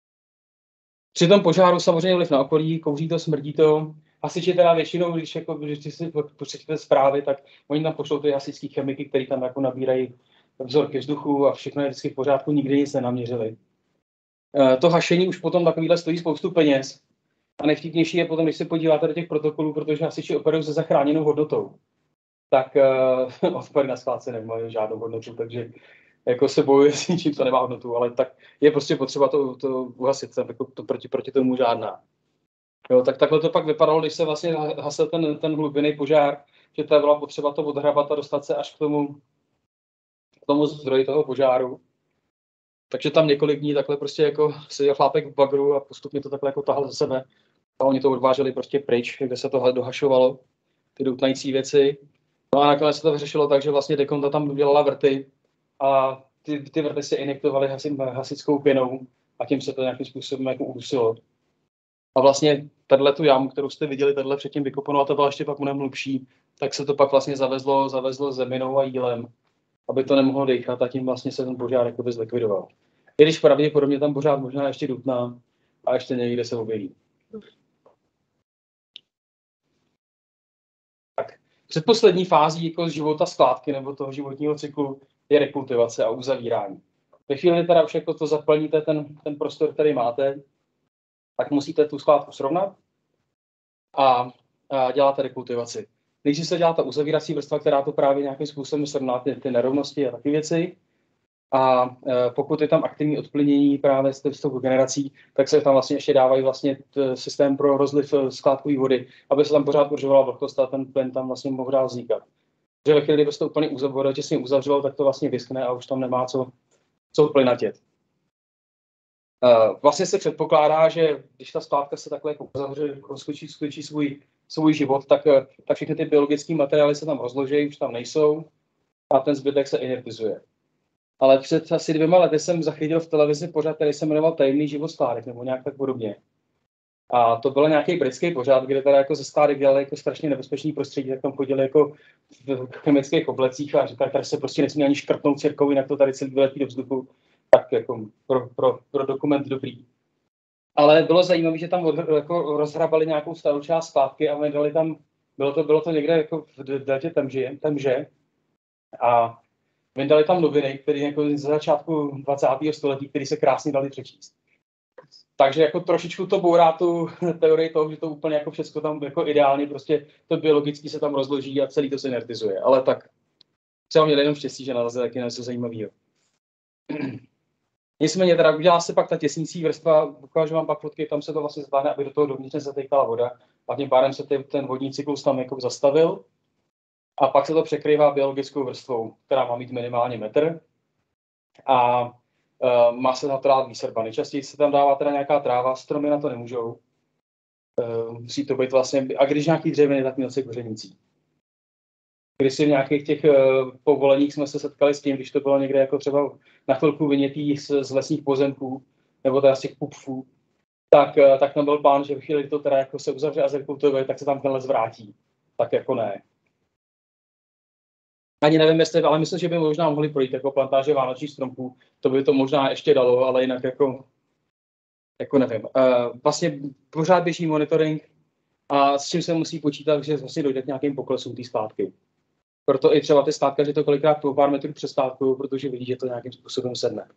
Při tom požáru samozřejmě vliv na okolí, kouří to, smrdí to. Hasiči teda většinou, když, jako, když si přečtete zprávy, tak oni tam pošlou ty hasičský chemiky, který tam jako nabírají vzorky vzduchu a všechno je vždycky v pořádku, nikdy nic nenaměřili. E, to hašení už potom takovýhle stojí spoustu peněz. A nejvtipnější je potom, když se podíváte do těch protokolů, protože hasiči operují se zachráněnou hodnotou, tak uh, odpady na skládce nemají žádnou hodnotu, takže jako se bojuje s ničím, co nemá hodnotu, ale tak je prostě potřeba to, to uhasit, jako to proti, proti tomu žádná. Jo, tak takhle to pak vypadalo, když se vlastně hasil ten, ten hlubinný požár, že to byla potřeba to odhrabat a dostat se až k tomu, k tomu zdroji toho požáru. Takže tam několik dní takhle prostě jako seděl chlápek v bagru a postupně to takhle jako tahal ze sebe. A oni to odváželi prostě pryč, kde se to dohašovalo, ty doutnající věci. No a nakonec se to vyřešilo tak, že vlastně Dekonta tam dělala vrty a ty, ty vrty se injektovaly hasičskou pěnou a tím se to nějakým způsobem jako udusilo. A vlastně tato tu jámu, kterou jste viděli, tato předtím vykopanou, a to byla ještě pak mnohem hlubší, tak se to pak vlastně zavezlo, zavezlo zeminou a jílem, aby to nemohlo dejchat a tím vlastně se ten požár jakoby zlikvidoval. I když pravděpodobně tam pořád možná ještě dutná a ještě někde se objeví. Tak. Předposlední fází jako života skládky nebo toho životního cyklu je rekultivace a uzavírání. Ve chvíli teda už jako to zaplníte ten, ten prostor, který máte, tak musíte tu skládku srovnat a, a děláte rekultivaci. Nejdřív se dělá ta uzavírací vrstva, která to právě nějakým způsobem srovná ty, ty nerovnosti a taky věci. A e, pokud je tam aktivní odplynění právě s, s tou generací, tak se tam vlastně ještě dávají vlastně t, systém pro rozliv skládkové vody, aby se tam pořád udržovala vlhkost a ten plyn tam vlastně mohl dál vznikat. Že ve chvíli, kdyby to úplně voda těsně uzavřelo, tak to vlastně vyschne a už tam nemá co, co plynatět. E, vlastně se předpokládá, že když ta skládka se takhle jako uzavře, skončí, skončí svůj, svůj život, tak, tak všechny ty biologické materiály se tam rozloží, už tam nejsou a ten zbytek se inertizuje. Ale před asi dvěma lety jsem zachytil v televizi pořad, který se jmenoval Tajemný život skládek, nebo nějak tak podobně. A to byl nějaký britský pořad, kde teda jako ze skládek dělali jako strašně nebezpečný prostředí, tak tam chodili jako v chemických oblecích a říkali, tady se prostě nesmí ani škrtnout církou, jinak to tady celý vyletí do vzduchu. Tak jako pro, pro, pro dokument dobrý. Ale bylo zajímavé, že tam od, jako rozhrabali nějakou starou část skládky a dali tam, bylo to, bylo to někde jako v deltě Temže, Temže a vyndali tam noviny, které jako z začátku dvacátého století, které se krásně dali přečíst. Takže jako trošičku to bourá tu teorii toho, že to úplně jako všechno tam jako ideálně, prostě to biologicky se tam rozloží a celý to se inertizuje. Ale tak třeba měli jenom štěstí, že nalezli taky něco zajímavého. Nicméně teda udělá se pak ta těsnící vrstva, ukážu vám pak fotky, tam se to vlastně zvládne, aby do toho dovnitř nezatejkala voda. A tím pádem se ty, ten vodní cyklus tam jako zastavil. A pak se to překrývá biologickou vrstvou, která má mít minimálně metr. A uh, má se na to dát výsadba. Nejčastěji se tam dává teda nějaká tráva, stromy na to nemůžou. Uh, musí to být vlastně, a když nějaký dřeviny, tak měl se kořenící. Když si v nějakých těch uh, povoleních jsme se setkali s tím, když to bylo někde jako třeba na chvilku vynětý z, z lesních pozemků, nebo teda z těch pupfů, tak, uh, tak tam byl plán, že v chvíli, kdy to teda jako se uzavře a zrekultivuje, tak se tam ten les vrátí. Tak jako ne. Ani nevím, jestli, ale myslím, že by možná mohli projít jako plantáže vánočních stromků. To by to možná ještě dalo, ale jinak jako, jako nevím. Uh, vlastně pořád běží monitoring a s čím se musí počítat, že vlastně dojde k nějakým poklesům té skládky. Proto i třeba ty skládkaři to kolikrát po pár metrů přestávkují, protože vidí, že to nějakým způsobem sedne.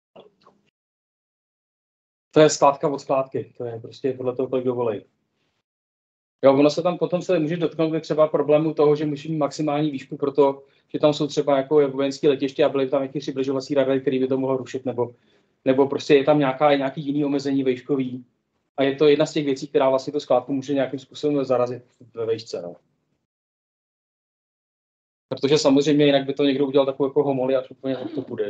To je skládka od skládky. To je prostě podle toho, kolik dovolí. Jo, ono se tam potom se může dotknout třeba problému toho, že musí mít maximální výšku pro to, že tam jsou třeba jako vojenské letiště a byly tam nějaké přibližovací radary, který by to mohlo rušit, nebo, nebo prostě je tam nějaká, nějaký jiný omezení vejškový. A je to jedna z těch věcí, která vlastně tu skládku může nějakým způsobem zarazit ve vejšce. No. Protože samozřejmě jinak by to někdo udělal takovou jako homoli, až úplně tak to půjde.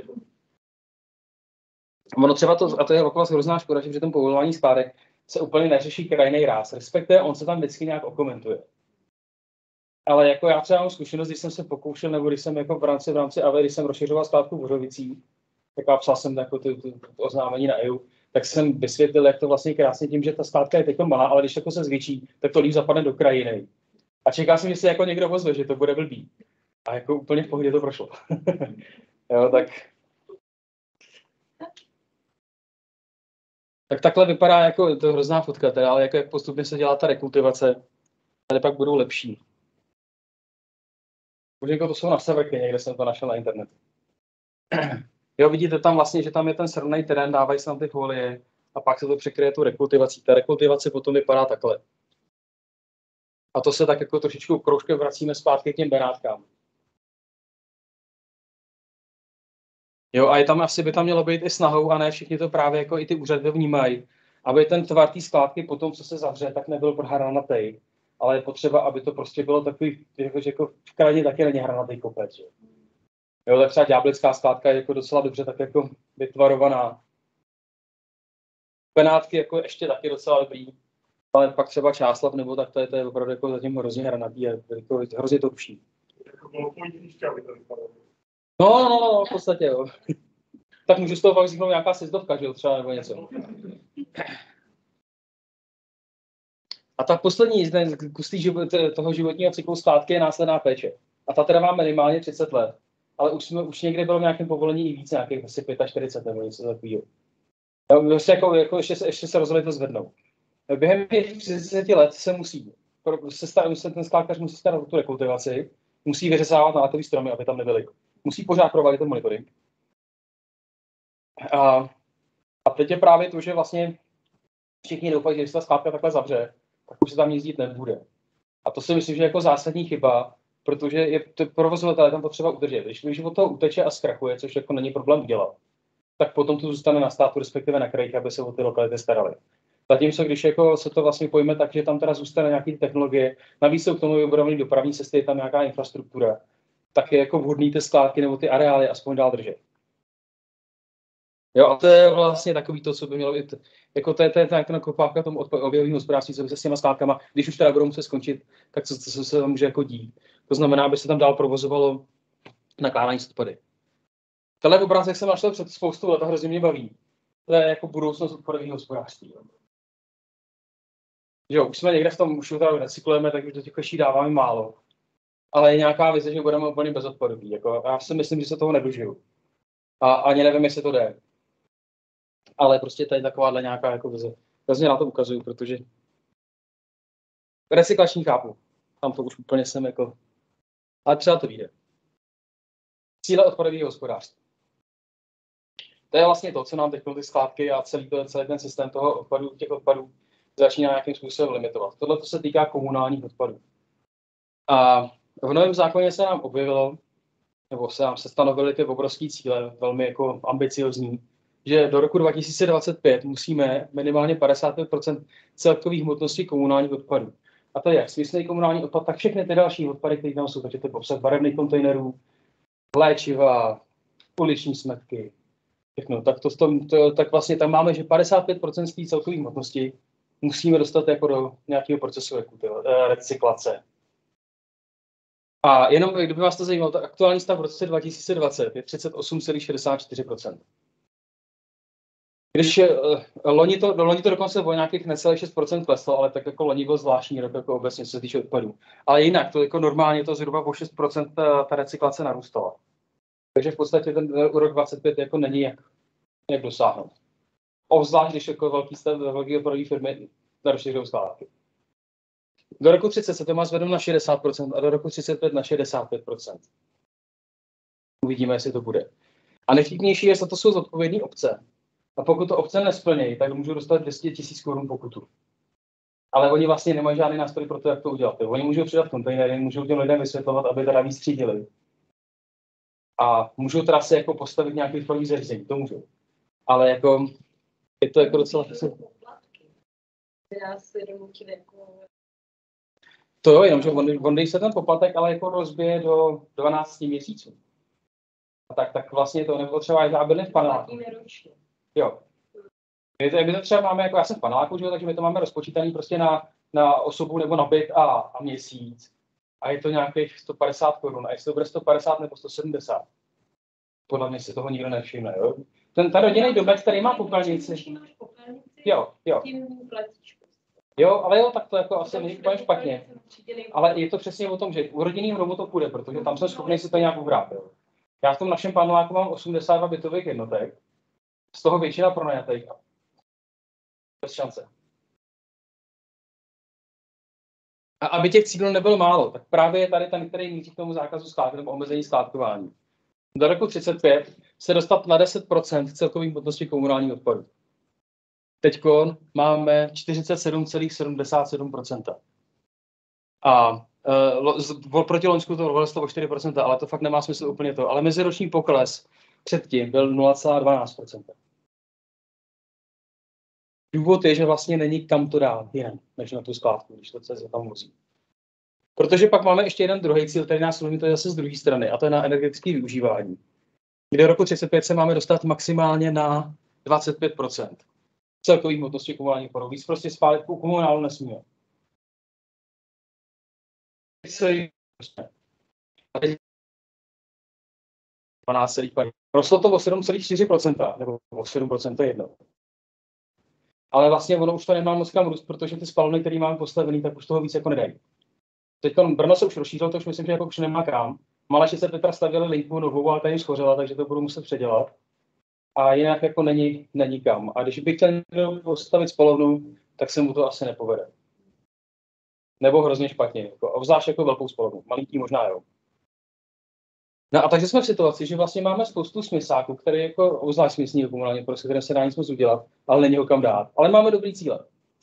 Ono třeba to, a to je taková hrozná škoda, že při tom povolování skládek se úplně neřeší krajinný ráz, respektive on se tam vždycky nějak okomentuje. Ale jako já třeba mám zkušenost, když jsem se pokoušel, nebo když jsem jako v rámci, v rámci A V, když jsem rozšiřoval skládku v Bořovicích, tak a psal jsem jako ty, ty, ty oznámení na E U, tak jsem vysvětlil, jak to vlastně krásně tím, že ta skládka je teď malá, ale když jako se zvětší, tak to líp zapadne do krajiny. A čekal jsem, že se jako někdo ozve, že to bude blbý. A jako úplně v pohodě to prošlo. Jo, tak... Tak takhle vypadá jako to hrozná fotka, teda, ale jako jak postupně se dělá ta rekultivace, tady pak budou lepší. Možná to jsou na severky, někde jsem to našel na internetu. Jo, vidíte tam vlastně, že tam je ten srovnaný terén, dávají se tam ty folie a pak se to překryje tu rekultivací. Ta rekultivace potom vypadá takhle. A to se tak jako trošičku kroužkem vracíme zpátky k těm berátkám. Jo, a je tam asi by tam mělo být i snahou, a ne všichni to právě jako i ty úřady vnímají, aby ten tvar té skládky potom, co se zavře, tak nebyl hranatý. Ale je potřeba, aby to prostě bylo takový, jako, že jako v krajině taky není hranatý kopec. Že? Jo, tak třeba ďáblická skládka je jako docela dobře tak jako vytvarovaná. Benátky jako ještě taky docela dobrý, ale pak třeba Čáslav nebo tak to je, to je opravdu jako zatím hrozně hranatý a jako hrozně to ruší. No, no, no, no, v podstatě jo. Tak můžu z toho pak vzniknout nějaká sjezdovka, že jo, třeba nebo něco. A A ta poslední, ten kus život, toho životního cyklu skládky je následná péče. A ta teda má minimálně třicet let. Ale už, jsme, už někde bylo v nějakém povolení i víc, nějakých asi čtyřicet pět nebo něco takového. Vlastně jako, jako ještě, se, ještě se rozhodli to zvednout. Během těch třicet let se musí, se, stá, se ten skládkař musí starat o tu rekultivaci, musí vyřezávat náletový stromy, aby tam nebyly. Musí pořád provádět ten monitoring. A, a teď je právě to, že vlastně všichni doufají, že když se ta skládka takhle zavře, tak už se tam nic dít nebude. A to si myslím, že je jako zásadní chyba, protože je provozovatel tam potřeba udržet. Když, když od toho uteče a zkrachuje, což jako není problém udělat, tak potom to zůstane na státu, respektive na krajích, aby se o ty lokality starali. Zatímco když jako se to vlastně pojme tak, že tam teda zůstane nějaké technologie, navíc jsou k tomu vybudované dopravní cesty, je tam nějaká infrastruktura, tak je jako vhodný ty skládky nebo ty areály aspoň dál držet. Jo, a to je vlastně takový to, co by mělo být, jako to je, to je ten kopávka tomu oběhovým hospodářství, co by se s těma skládkama, když už teda budou muset skončit, tak co, co se tam může jako dít. To znamená, aby se tam dál provozovalo nakládání s odpady. Tenhle obrázek jsem našel před spoustou let a hrozně mě baví. To je jako budoucnost odpadového hospodářství. Jo. Jo, už jsme někde v tom, už to recyklujeme, tak už do těch kleší dáváme málo. Ale je nějaká vize, že budeme úplně bezodpadový. Jako, já si myslím, že se toho nedožiju. A ani nevím, jestli to jde. Ale prostě tady takováhle nějaká jako vize. Hrozně na to ukazuju, protože recyklační chápu. Tam to už úplně jsem jako... Ale třeba to vyjde. Cíle odpadového hospodářství. To je vlastně to, co nám teď ty skládky a celý, to, celý ten systém toho odpadu, těch odpadů začíná nějakým způsobem limitovat. Tohle to se týká komunálních odpadů. A v novém zákoně se nám objevilo, nebo se nám se stanovily ty obrovské cíle, velmi jako ambiciozní, že do roku dva tisíce dvacet pět musíme minimálně padesát pět procent celkových hmotností komunálních odpadů. A to je jak smyslný komunální odpad, tak všechny ty další odpady, které tam jsou, takže to je obsah barevných kontejnerů, léčiva, uliční smetky, všechno. Tak, to, to, to, tak vlastně tam máme, že padesát pět procent z té celkové hmotnosti musíme dostat jako do nějakého procesu jako ty, recyklace. A jenom, kdyby vás to zajímalo, tak aktuální stav v roce dva tisíce dvacet je třicet osm celá šedesát čtyři procent. Když uh, loni, to, loni to dokonce o nějakých necelých šest procent kleslo, ale tak jako loni byl zvláštní rok jako obecně, co se týče odpadů. Ale jinak, to jako normálně to zhruba o šest procent ta, ta recyklace narůstala. Takže v podstatě ten rok dvacet pět jako není jak, jak dosáhnout. Obzvlášť, když jako velký stav, velký odpadové firmy rozšiřují skládky. Do roku třicet se to má zvednout na šedesát procent a do roku třicet pět na šedesát pět procent. Uvidíme, jestli to bude. A nejvtipnější je, že to jsou zodpovědné obce. A pokud to obce nesplnějí, tak můžou dostat dvě stě tisíc korun pokutu. Ale oni vlastně nemají žádný nástroj pro to, jak to udělat. Oni můžou přidat kontejnery, můžou těm lidem vysvětlovat, aby teda víc třídili. A můžou teda si jako postavit nějaký výfový zařízení, to můžou. Ale jako je to jako docela... Já si donutím jako... To jo, jenomže on, on dej se ten poplatek, ale jako rozbije do dvanácti měsíců. A tak, tak vlastně to nebo třeba je bydlím v paneláku. Jo. My to, my to třeba máme, jako já jsem v paneláku, že jo, takže my to máme rozpočítaný prostě na, na osobu nebo na byt a, a měsíc. A je to nějakých sto padesát korun. A jestli to bude sto padesát nebo sto sedmdesát. Podle mě si toho nikdo nevšimne, jo. Ten, ta rodinný domek, který má popelnici. Jo, jo. Jo, ale jo, tak to jako asi není úplně špatně. Ale je to přesně o tom, že u rodinného domu to půjde, protože tam jsem schopný si to nějak uhrát. Jo. Já v tom našem paneláku mám osmdesát dva bytových jednotek, z toho většina pronajatých. Bez šance. A aby těch cílů nebylo málo, tak právě je tady ten, který míří k tomu zákazu skládky nebo omezení skládkování. Do roku třicet pět se dostat na deset procent celkových hmotností komunálních odpadů. Teď máme čtyřicet sedm celá sedmdesát sedm procent. A uh, proti loňsku to vyrostlo o čtyři procenta, ale to fakt nemá smysl úplně to. Ale meziroční pokles předtím byl nula celá dvanáct procent. Důvod je, že vlastně není kam to dát jen, než na tu skládku, když to se tam vozí. Protože pak máme ještě jeden druhý cíl, který nás limituje zase z druhé strany, a to je na energetické využívání. Kdy do roku třicet pět se máme dostat maximálně na dvacet pět procent celkových hmotností komunálních odpadů. Víc prostě spálit u komunálu nesmíme. dvanáct celá pět. Rostlo to o sedm celá čtyři procenta, nebo o sedm procent je jedno. Ale vlastně ono už to nemá moc kam růst, protože ty spalovny, které máme postavený, tak už toho víc jako nedají. Teď Brno se už rozšířilo, to už myslím, že jako už nemá kam. Malašice Petra stavěli linku novou, ale ta jim schořela, takže to budu muset předělat. A jinak jako není, není kam. A když bych chtěl někdo postavit spalovnu, tak se mu to asi nepovede. Nebo hrozně špatně. Jako, obzvlášť jako velkou spalovnu. Malinký možná jo. No a takže jsme v situaci, že vlastně máme spoustu směsáků, které jako obzvlášť směsní komunálně, prostě které se dá nic moc udělat, ale není ho kam dát. Ale máme dobrý cíle.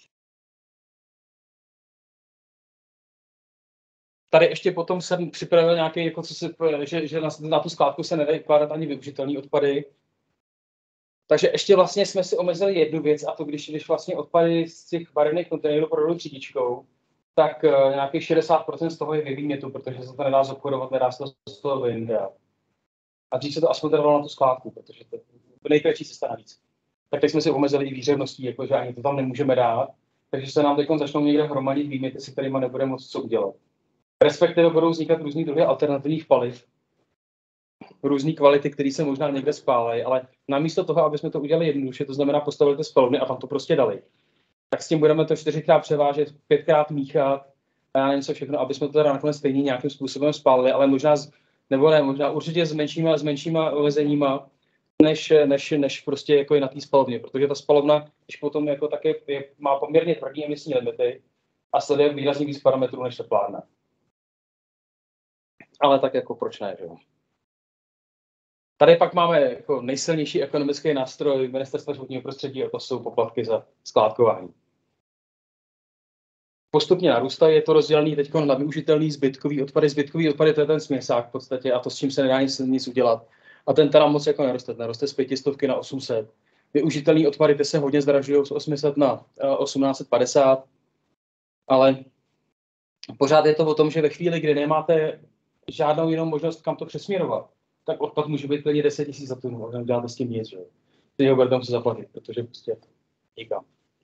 Tady ještě potom jsem připravil nějaký, jako co se, že, že na, na tu skládku se nedají vkládat ani využitelné odpady. Takže ještě vlastně jsme si omezili jednu věc, a to když, když vlastně odpady z těch barevných kontejnerů prodali třídičkou, tak uh, nějakých šedesát procent z toho je vyvýmětu, protože se to nedá zobchodovat, nedá se to z toho vyjít. A dřív se to aspoň trvalo na tu skládku, protože to je nejkratší cesta navíc. Tak teď jsme si omezili i výřevností, jakože ani to tam nemůžeme dát, takže se nám teď začnou někde hromadit výměty, se kterými nebudeme moc co udělat. Respektive budou vznikat různý druhy alternativních paliv, různé kvality, které se možná někde spálejí, ale namísto toho, aby jsme to udělali jednoduše, to znamená postavili ty spalovny a tam to prostě dali, tak s tím budeme to čtyřikrát převážet, pětkrát míchat a já nevím co všechno, aby jsme to teda nakonec stejně nějakým způsobem spálili, ale možná, nebo ne, možná určitě s menšíma, s menšíma omezeníma, než, než, než prostě jako je na té spalovně, protože ta spalovna, když potom jako také je, má poměrně tvrdý emisní limity a sleduje výrazně víc parametrů než teplárna. Ale tak jako proč ne, že jo? Tady pak máme jako nejsilnější ekonomický nástroj Ministerstva životního prostředí a to jsou poplatky za skládkování. Postupně narůstají, je to rozdělený teď na využitelný zbytkový odpady. Zbytkový odpady to je ten směsák v podstatě a to, s čím se nedá nic, nic udělat. A ten teda moc jako neroste, neroste z pětistovky na osm set. Využitelný odpady ty se hodně zdražují z osm set na osmnáct set padesát, ale pořád je to o tom, že ve chvíli, kdy nemáte žádnou jinou možnost, kam to přesměrovat, tak odpad může být klidně deset tisíc za tunu, ale nedáte s tím nic, že jo. Ty ho budete muset zaplatit, protože prostě nikam.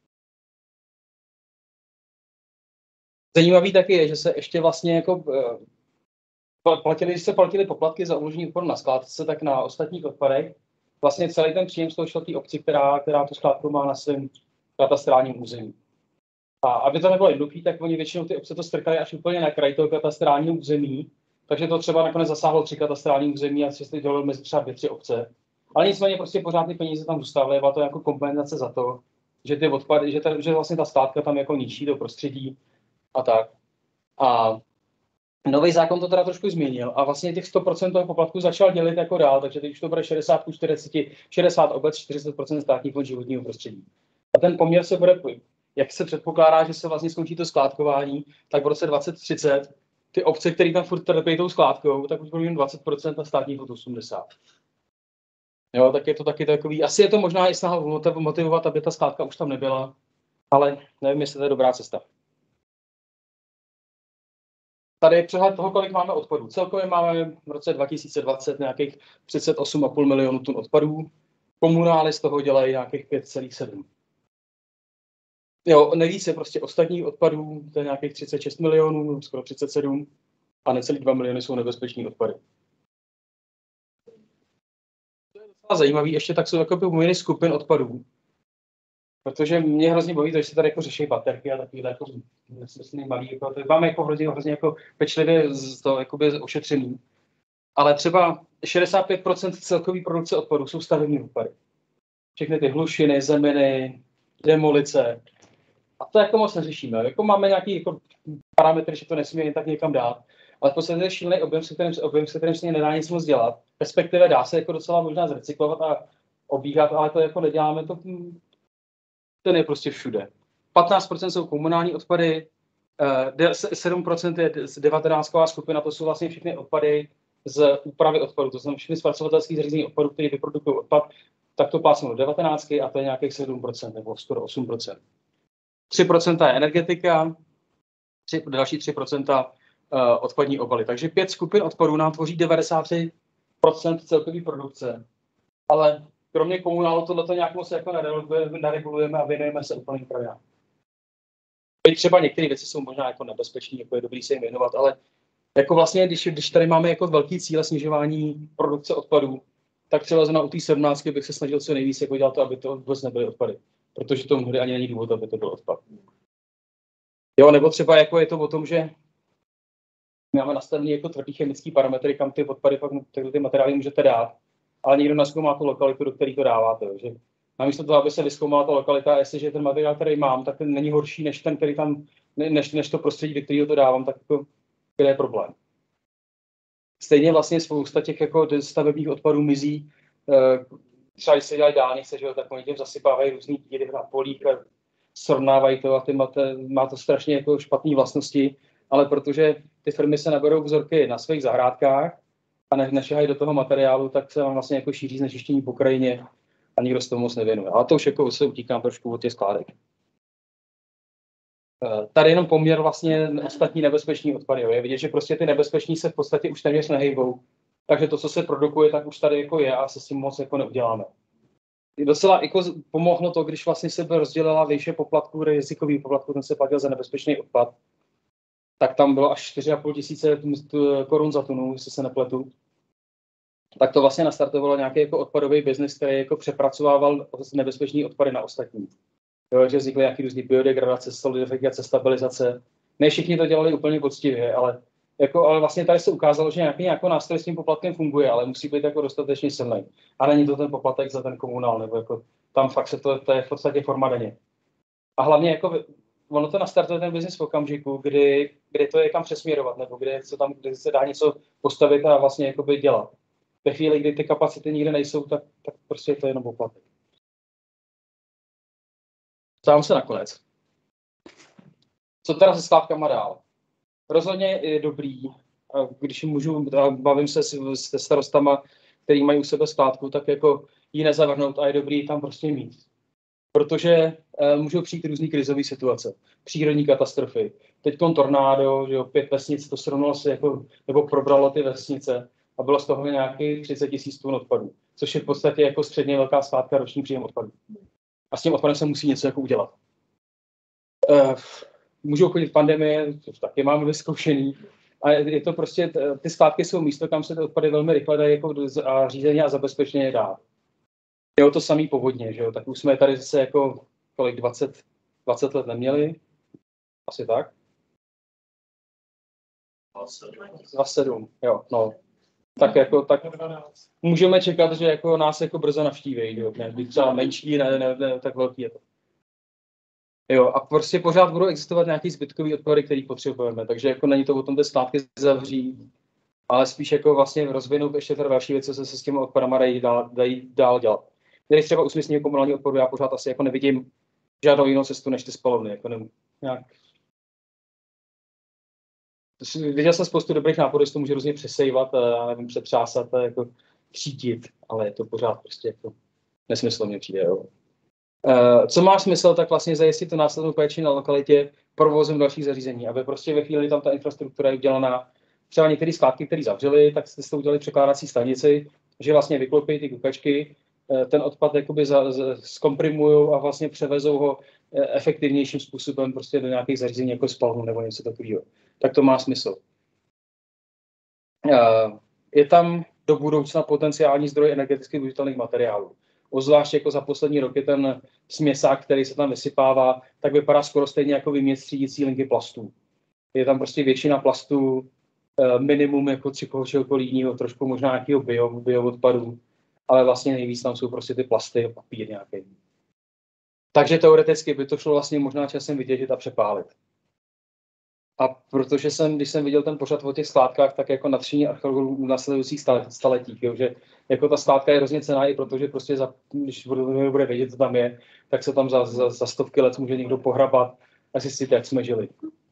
Zajímavý taky je, že se ještě vlastně jako platili, když se platili poplatky za uložení odpadu na skládce, tak na ostatních odpadech vlastně celý ten příjem z toho šel té obci, která, která tu skládku má na svém katastrálním území. A aby to nebylo jednoduché, tak oni většinou ty obce to strkali až úplně na kraj toho katastrálního území, takže to třeba nakonec zasáhlo tři katastrální území a se dělalo mezi třeba dvě, tři obce. Ale nicméně prostě pořád ty peníze tam zůstávaly, byla to jako kompenzace za to, že ty odpady, že, ta, že vlastně ta skládka tam jako ničí do prostředí a tak. A nový zákon to teda trošku změnil a vlastně těch sto procent toho poplatku začal dělit jako dál, takže teď už to bude šedesát ku čtyřiceti, šedesát obec, čtyřicet procent státní fond životního prostředí. A ten poměr se bude, jak se předpokládá, že se vlastně skončí to skládkování, tak v roce dvacet třicet ty obce, které tam furt trpějí tou skládkou, tak už budou jen dvacet procent a státní fond osmdesát procent. Jo, tak je to taky takový, asi je to možná i snaha motivovat, aby ta skládka už tam nebyla, ale nevím, jestli to je dobrá cesta. Tady je přehled toho, kolik máme odpadů. Celkově máme v roce dva tisíce dvacet nějakých třicet osm celá pět milionů tun odpadů. Komunály z toho dělají nějakých pět celá sedm. Jo, nejvíc je prostě ostatních odpadů, to je nějakých třicet šest milionů, skoro třicet sedm, a necelý dva miliony jsou nebezpečný odpady. To je docela zajímavý, ještě tak jsou jako poměry skupin odpadů. Protože mě hrozně baví, že se tady jako řeší baterky a takovýhle jako nesmyslný malý, jako, to máme jako hrozně, hrozně jako pečlivě to jakoby ošetřený. Ale třeba šedesát pět procent celkové produkce odpadů jsou stavební odpady. Všechny ty hlušiny, zeminy, demolice. A to jako moc neřešíme. Jako máme nějaký jako parametry, že to nesmí jen tak někam dát. Ale v podstatě je šílený objem, se kterým, objem, se kterým se nedá nic moc dělat. Respektive dá se jako docela možná zrecyklovat a obíhat, ale to jako neděláme to. Ten je prostě všude. patnáct procent jsou komunální odpady, sedm procent je devatenáctková skupina, to jsou vlastně všechny odpady z úpravy odpadu, to znamená všechny zpracovatelské zařízení odpadu, které vyprodukují odpad, tak to pásmo do devatenáct a to je nějakých sedm procent nebo skoro osm procent. tři procenta je energetika, tři, další tři procenta odpadní obaly. Takže pět skupin odpadů nám tvoří devadesát tři procent celkové produkce. Ale kromě komunálu tohleto nějak moc jako naregulujeme a věnujeme se úplně pravidlům. Třeba některé věci jsou možná jako nebezpečné, jako je dobrý se jim věnovat, ale jako vlastně, když, když tady máme jako velký cíle snižování produkce odpadů, tak třeba zrovna u té sedmnáctky bych se snažil co nejvíc jako dělat to, aby to vůbec nebyly odpady. protože to mnohdy ani není důvod, aby to byl odpad. Jo, nebo třeba jako je to o tom, že máme nastavený jako tvrdý chemický parametry, kam ty odpady, pak ty materiály můžete dát, ale nikdo nezkoumá tu lokalitu, do které to dáváte. Jo, že namísto toho, aby se vyzkoumala ta lokalita, jestliže ten materiál, který mám, tak ten není horší než ten, který tam, než, než to prostředí, do kterého to dávám, tak jako, kde je problém. Stejně vlastně spousta těch jako stavebních odpadů mizí, třeba když se dělají dálnice, že jo, tak oni tím zasypávají různý díry na polích a srovnávají to a ty máte, má to strašně jako špatné vlastnosti, ale protože ty firmy se naberou vzorky na svých zahrádkách a ne, nešahají do toho materiálu, tak se vám vlastně jako šíří znečištění po krajině a nikdo se tomu moc nevěnuje. Ale to už jako se utíkám trošku od těch skládek. Tady jenom poměr vlastně ostatní nebezpečný odpady. Jo. Je vidět, že prostě ty nebezpeční se v podstatě už téměř nehejbou. Takže to, co se produkuje, tak už tady jako je a se s tím moc jako neuděláme. Docela jako pomohlo to, když vlastně se rozdělila výše poplatku, rizikový poplatku, ten se platil za nebezpečný odpad, tak tam bylo až čtyři a půl tisíce korun za tunu, jestli se nepletu. Tak to vlastně nastartovalo nějaký jako odpadový biznis, který jako přepracovával nebezpečný odpady na ostatní. Jo, že vznikly nějaký různý biodegradace, solidifikace, stabilizace. Ne všichni to dělali úplně poctivě, ale, jako, ale vlastně tady se ukázalo, že nějaký jako nástroj s tím poplatkem funguje, ale musí být jako dostatečně silný. A není to ten poplatek za ten komunál, nebo jako tam fakt se to, to je v podstatě forma daně. A hlavně jako ono to nastartuje ten biznis v okamžiku, kdy, kdy to je kam přesměrovat, nebo kdy se tam kdy se dá něco postavit a vlastně jakoby dělat. Ve chvíli, kdy ty kapacity nikde nejsou, tak, tak prostě je to jenom poplatek. Sám se nakonec. Co teda se skládkama dál? Rozhodně je dobrý, když můžu, bavím se se starostama, který mají u sebe skládku, tak jako ji nezavrhnout a je dobrý tam prostě mít. Protože uh, můžou přijít různý krizové situace, přírodní katastrofy. Teď tornádo, že jo, pět vesnic, to srovnalo se jako, nebo probralo ty vesnice a bylo z toho nějakých třicet tisíc tun odpadů, což je v podstatě jako středně velká skládka roční příjem odpadů. A s tím odpadem se musí něco jako udělat. Uh, můžou chodit pandemie, což taky máme vyzkoušený. A je to prostě, ty skládky jsou místo, kam se ty odpady velmi rychle dají jako a řízeně a zabezpečeně dát. Je to samý povodně, že jo? Tak už jsme tady zase jako kolik dvacet, dvacet let neměli. Asi tak? dvacet sedm, jo, no. Tak jako, tak můžeme čekat, že jako nás jako brzo navštíví, jo? Ne, být třeba menší, ne, ne, ne, tak velký je to. Jo, a prostě pořád budou existovat nějaký zbytkový odpady, který potřebujeme, takže jako není to o tom ty skládky zavřít, ale spíš jako vlastně rozvinout ještě teda další věci, co se s těmi odpadama dají dál, dají dál dělat. Když třeba u smysního komunálního odpadu já pořád asi jako nevidím žádnou jinou cestu než ty spalovny, jako ne, nějak. Viděl jsem spoustu dobrých nápadů, že to může různě přesejvat, a nevím, přetřásat a jako třídit, ale je to pořád prostě jako nesmysl mě přijde, jo. Uh, co má smysl, tak vlastně zajistit tu následnou péči na lokalitě provozem dalších zařízení, aby prostě ve chvíli, tam ta infrastruktura je udělaná, třeba některé skládky, které zavřely, tak jste to udělali překládací stanici, že vlastně vyklopí ty kukačky, ten odpad jakoby za, za, zkomprimujou a vlastně převezou ho efektivnějším způsobem prostě do nějakých zařízení jako spalovnu nebo něco takového. Tak to má smysl. Uh, je tam do budoucna potenciální zdroj energeticky využitelných materiálů. Obzvlášť jako za poslední roky ten směsák, který se tam vysypává, tak vypadá skoro stejně jako vymět střídící linky plastů. Je tam prostě většina plastů, minimum jako čehokoliv jiného, trošku možná nějakého bio, bio odpadů, ale vlastně nejvíc tam jsou prostě ty plasty a papír nějaký. Takže teoreticky by to šlo vlastně možná časem vytěžit a přepálit. A protože jsem, když jsem viděl ten pořad o těch skládkách, tak jako nadšení archeologů v následujících staletích, jo, že jako ta skládka je hrozně cenná i protože prostě za, když bude vědět, co tam je, tak se tam za, za, za stovky let může někdo pohrabat a zjistit, jak jsme žili.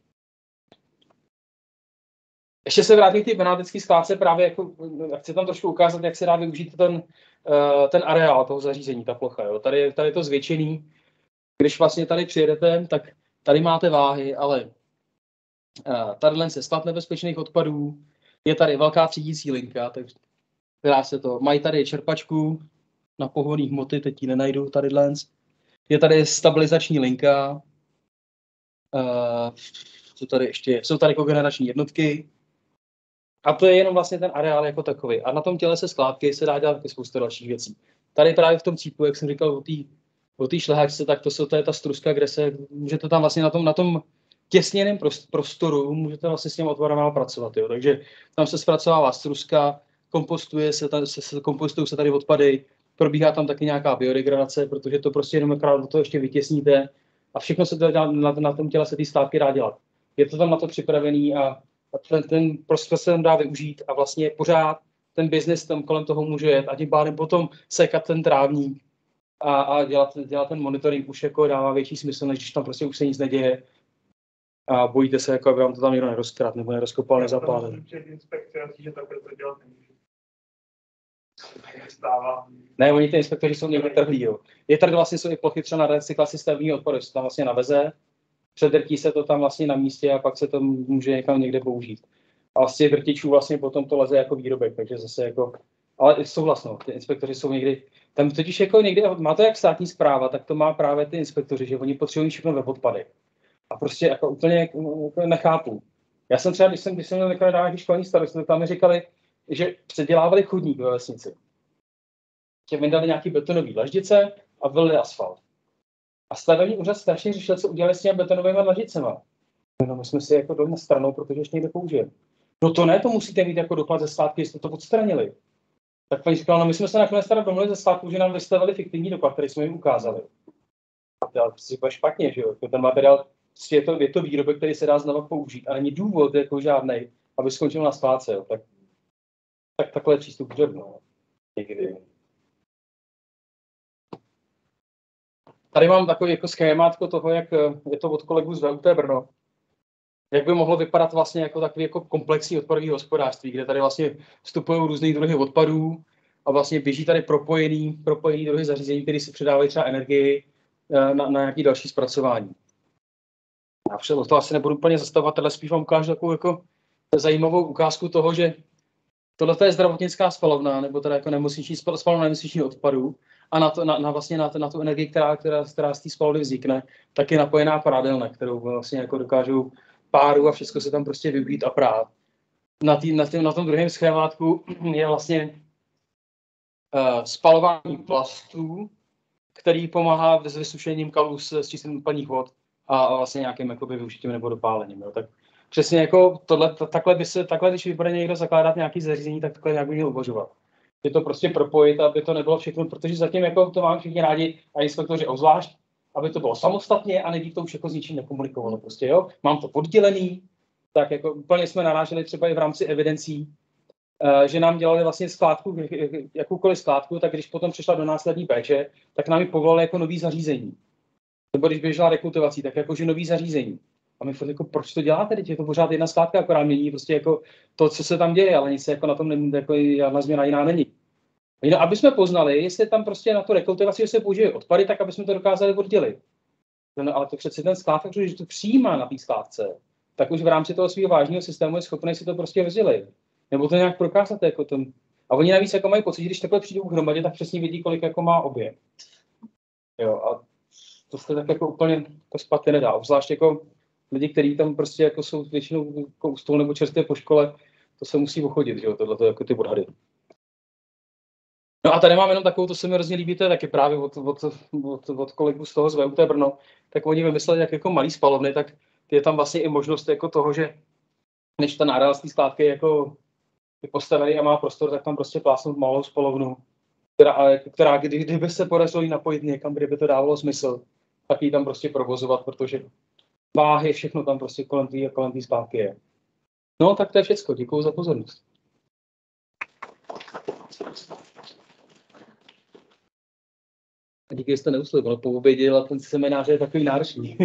Ještě se vrátím k té benátské skládce, právě jako, chci tam trošku ukázat, jak se dá využít ten, ten areál toho zařízení, ta plocha. Jo. Tady, tady je to zvětšený. Když vlastně tady přijedete, tak tady máte váhy, ale tadyhle je sklad nebezpečných odpadů, je tady velká třídící linka, takže která se to, mají tady čerpačku na pohonné hmoty, teď ji nenajdu tadyhle. Je tady stabilizační linka, uh, co tady ještě je, jsou tady kogenerační jednotky a to je jenom vlastně ten areál jako takový. A na tom těle se skládky se dá dělat taky spousta dalších věcí. Tady právě v tom cípu, jak jsem říkal o té o té šlehačce, tak to, jsou, to je ta struska, kde se můžete tam vlastně na tom, na tom těsněném prostoru můžete vlastně s těm odpadama pracovat. Jo. Takže tam se zpracovává struska, kompostuje se, ta, se, se, kompostují se tady odpady, probíhá tam taky nějaká biodegradace, protože to prostě jenom akorát do toho ještě vytěsníte a všechno se to dá, na, na tom těle se ty skládky dá dělat. Je to tam na to připravený a, a ten, ten prostor se tam dá využít a vlastně pořád ten biznis tam kolem toho může jet a tím pádem potom sekat ten trávník a, a dělat, dělat ten monitoring už jako dává větší smysl, než když tam prostě už se nic neděje a bojíte se, jako aby vám to tam někdo nerozkrát nebo nerozkopal, nezapálil. Ne, oni ty inspektoři jsou někde trhlí, jo. Je tady vlastně jsou i plochy třeba na recyklaci stavebního odpadu, se tam vlastně naveze, předrtí se to tam vlastně na místě a pak se to může někam někde použít. A z těch drtičů vlastně potom to leze jako výrobek, takže zase jako, ale souhlasno, ty inspektoři jsou někdy, tam totiž jako někdy, má to jak státní správa, tak to má právě ty inspektoři, že oni potřebují všechno ve odpadech. A prostě jako úplně jako nechápu. Já jsem třeba, když jsem, když jsem měl někde nějaký školní starost, tam mi říkali, že předělávali chodník ve vesnici. Že vydali nějaký betonový dlaždice a vylili asfalt. A stavební úřad strašně řešil, co udělali s těmi betonovými dlaždicema. No, my jsme si jako doma stranou, protože ještě někde použijeme. No to ne, to musíte mít jako doklad ze státky, jestli to odstranili. Tak paní říkala, no my jsme se nakonec teda domluvili ze státku, že nám vystavili fiktivní doklad, který jsme jim ukázali. A to je prostě špatně, že jo. Ten materiál, je to, je to výrobek, který se dá znovu použít a není důvod jako žádnej, aby skončil na skládce, jo. Tak, tak takhle je přístup k dřevnu. Někdy. Tady mám takový jako schémátko toho, jak je to od kolegů z V U T Brno. Jak by mohlo vypadat vlastně jako takový jako komplexní odpadový hospodářství, kde tady vlastně vstupují různé druhy odpadů a vlastně běží tady propojený, propojený druhy zařízení, které si předávají třeba energii na, na nějaké další zpracování. Já před to asi nebudu úplně zastavovat, ale spíš vám ukážu takovou jako zajímavou ukázku toho, že tohle je zdravotnická spalovna, nebo teda jako nemocniční spalovna nemocničního odpadu a na, to, na, na, vlastně na, to, na tu energii, která, která, která z té spalovny vznikne, tak je napojená prádelna, kterou vlastně jako dokážou páru a všechno se tam prostě využít a prát. Na, tý, na, tý, na tom druhém schémátku je vlastně uh, spalování plastů, který pomáhá s vysušením kalus s čistým odpadních vod a, a vlastně nějakým jakoby, využitím nebo dopálením. Jo. Tak přesně jako tohle, takhle by se, takhle, když bude někdo zakládat nějaký zařízení, tak takhle nějak by měl uvažovat. Je to prostě propojit, aby to nebylo všechno, protože zatím jako to máme všichni rádi a inspektoři obzvlášť, aby to bylo samostatně a nejdřív to už jako s ničím nekomunikovalo. Prostě, jo? Mám to oddělený, tak jako úplně jsme naráželi třeba i v rámci evidencí, uh, že nám dělali vlastně skládku, jakoukoliv skládku, tak když potom přišla do následní péče, tak nám ji povolali jako nový zařízení. Nebo když běžela rekultivací, tak jakože nový zařízení. A my furt jako, proč to děláte, teď je to pořád jedna skládka, akorát mění prostě jako to, co se tam děje, ale nic jako na tom není, jako žádná změna jiná není. No, aby jsme poznali, jestli tam prostě na tu rekultivaci se použije odpady, tak aby jsme to dokázali oddělit. No, ale to přeci ten skládka, když to přijímá na té skládce, tak už v rámci toho svého vážného systému je schopný si to prostě rozdělit. Nebo to nějak prokázat. Jako ten... A oni navíc jako mají pocit, že když takhle přijdou k hromadě, tak přesně vidí, kolik jako má objem. Jo, a to se tak jako úplně to zpátky nedá. Obzvlášť jako lidi, kteří tam prostě jako jsou většinou jako u stolu nebo čerstvě po škole, to se musí ochodit, že jo, tohle jako ty odhady. No a tady mám jenom takovou, to se mi hrozně líbí, to je taky právě od, od, od, od kolegů z toho z V U T Brno, tak oni vymysleli, jak jako malý spalovny, tak je tam vlastně i možnost jako toho, že než ta náral z té skládky jako je postavený a má prostor, tak tam prostě plásnout malou spalovnu, která, která kdy, kdyby se podařilo jí napojit někam, kde by to dávalo smysl, tak ji tam prostě provozovat, protože váhy, všechno tam prostě kolem té kolem té skládky je. No tak to je všecko, děkuju za pozornost. A díky, že jste neuslyšeli, ale po obědě dělat ten seminář je takový náročný.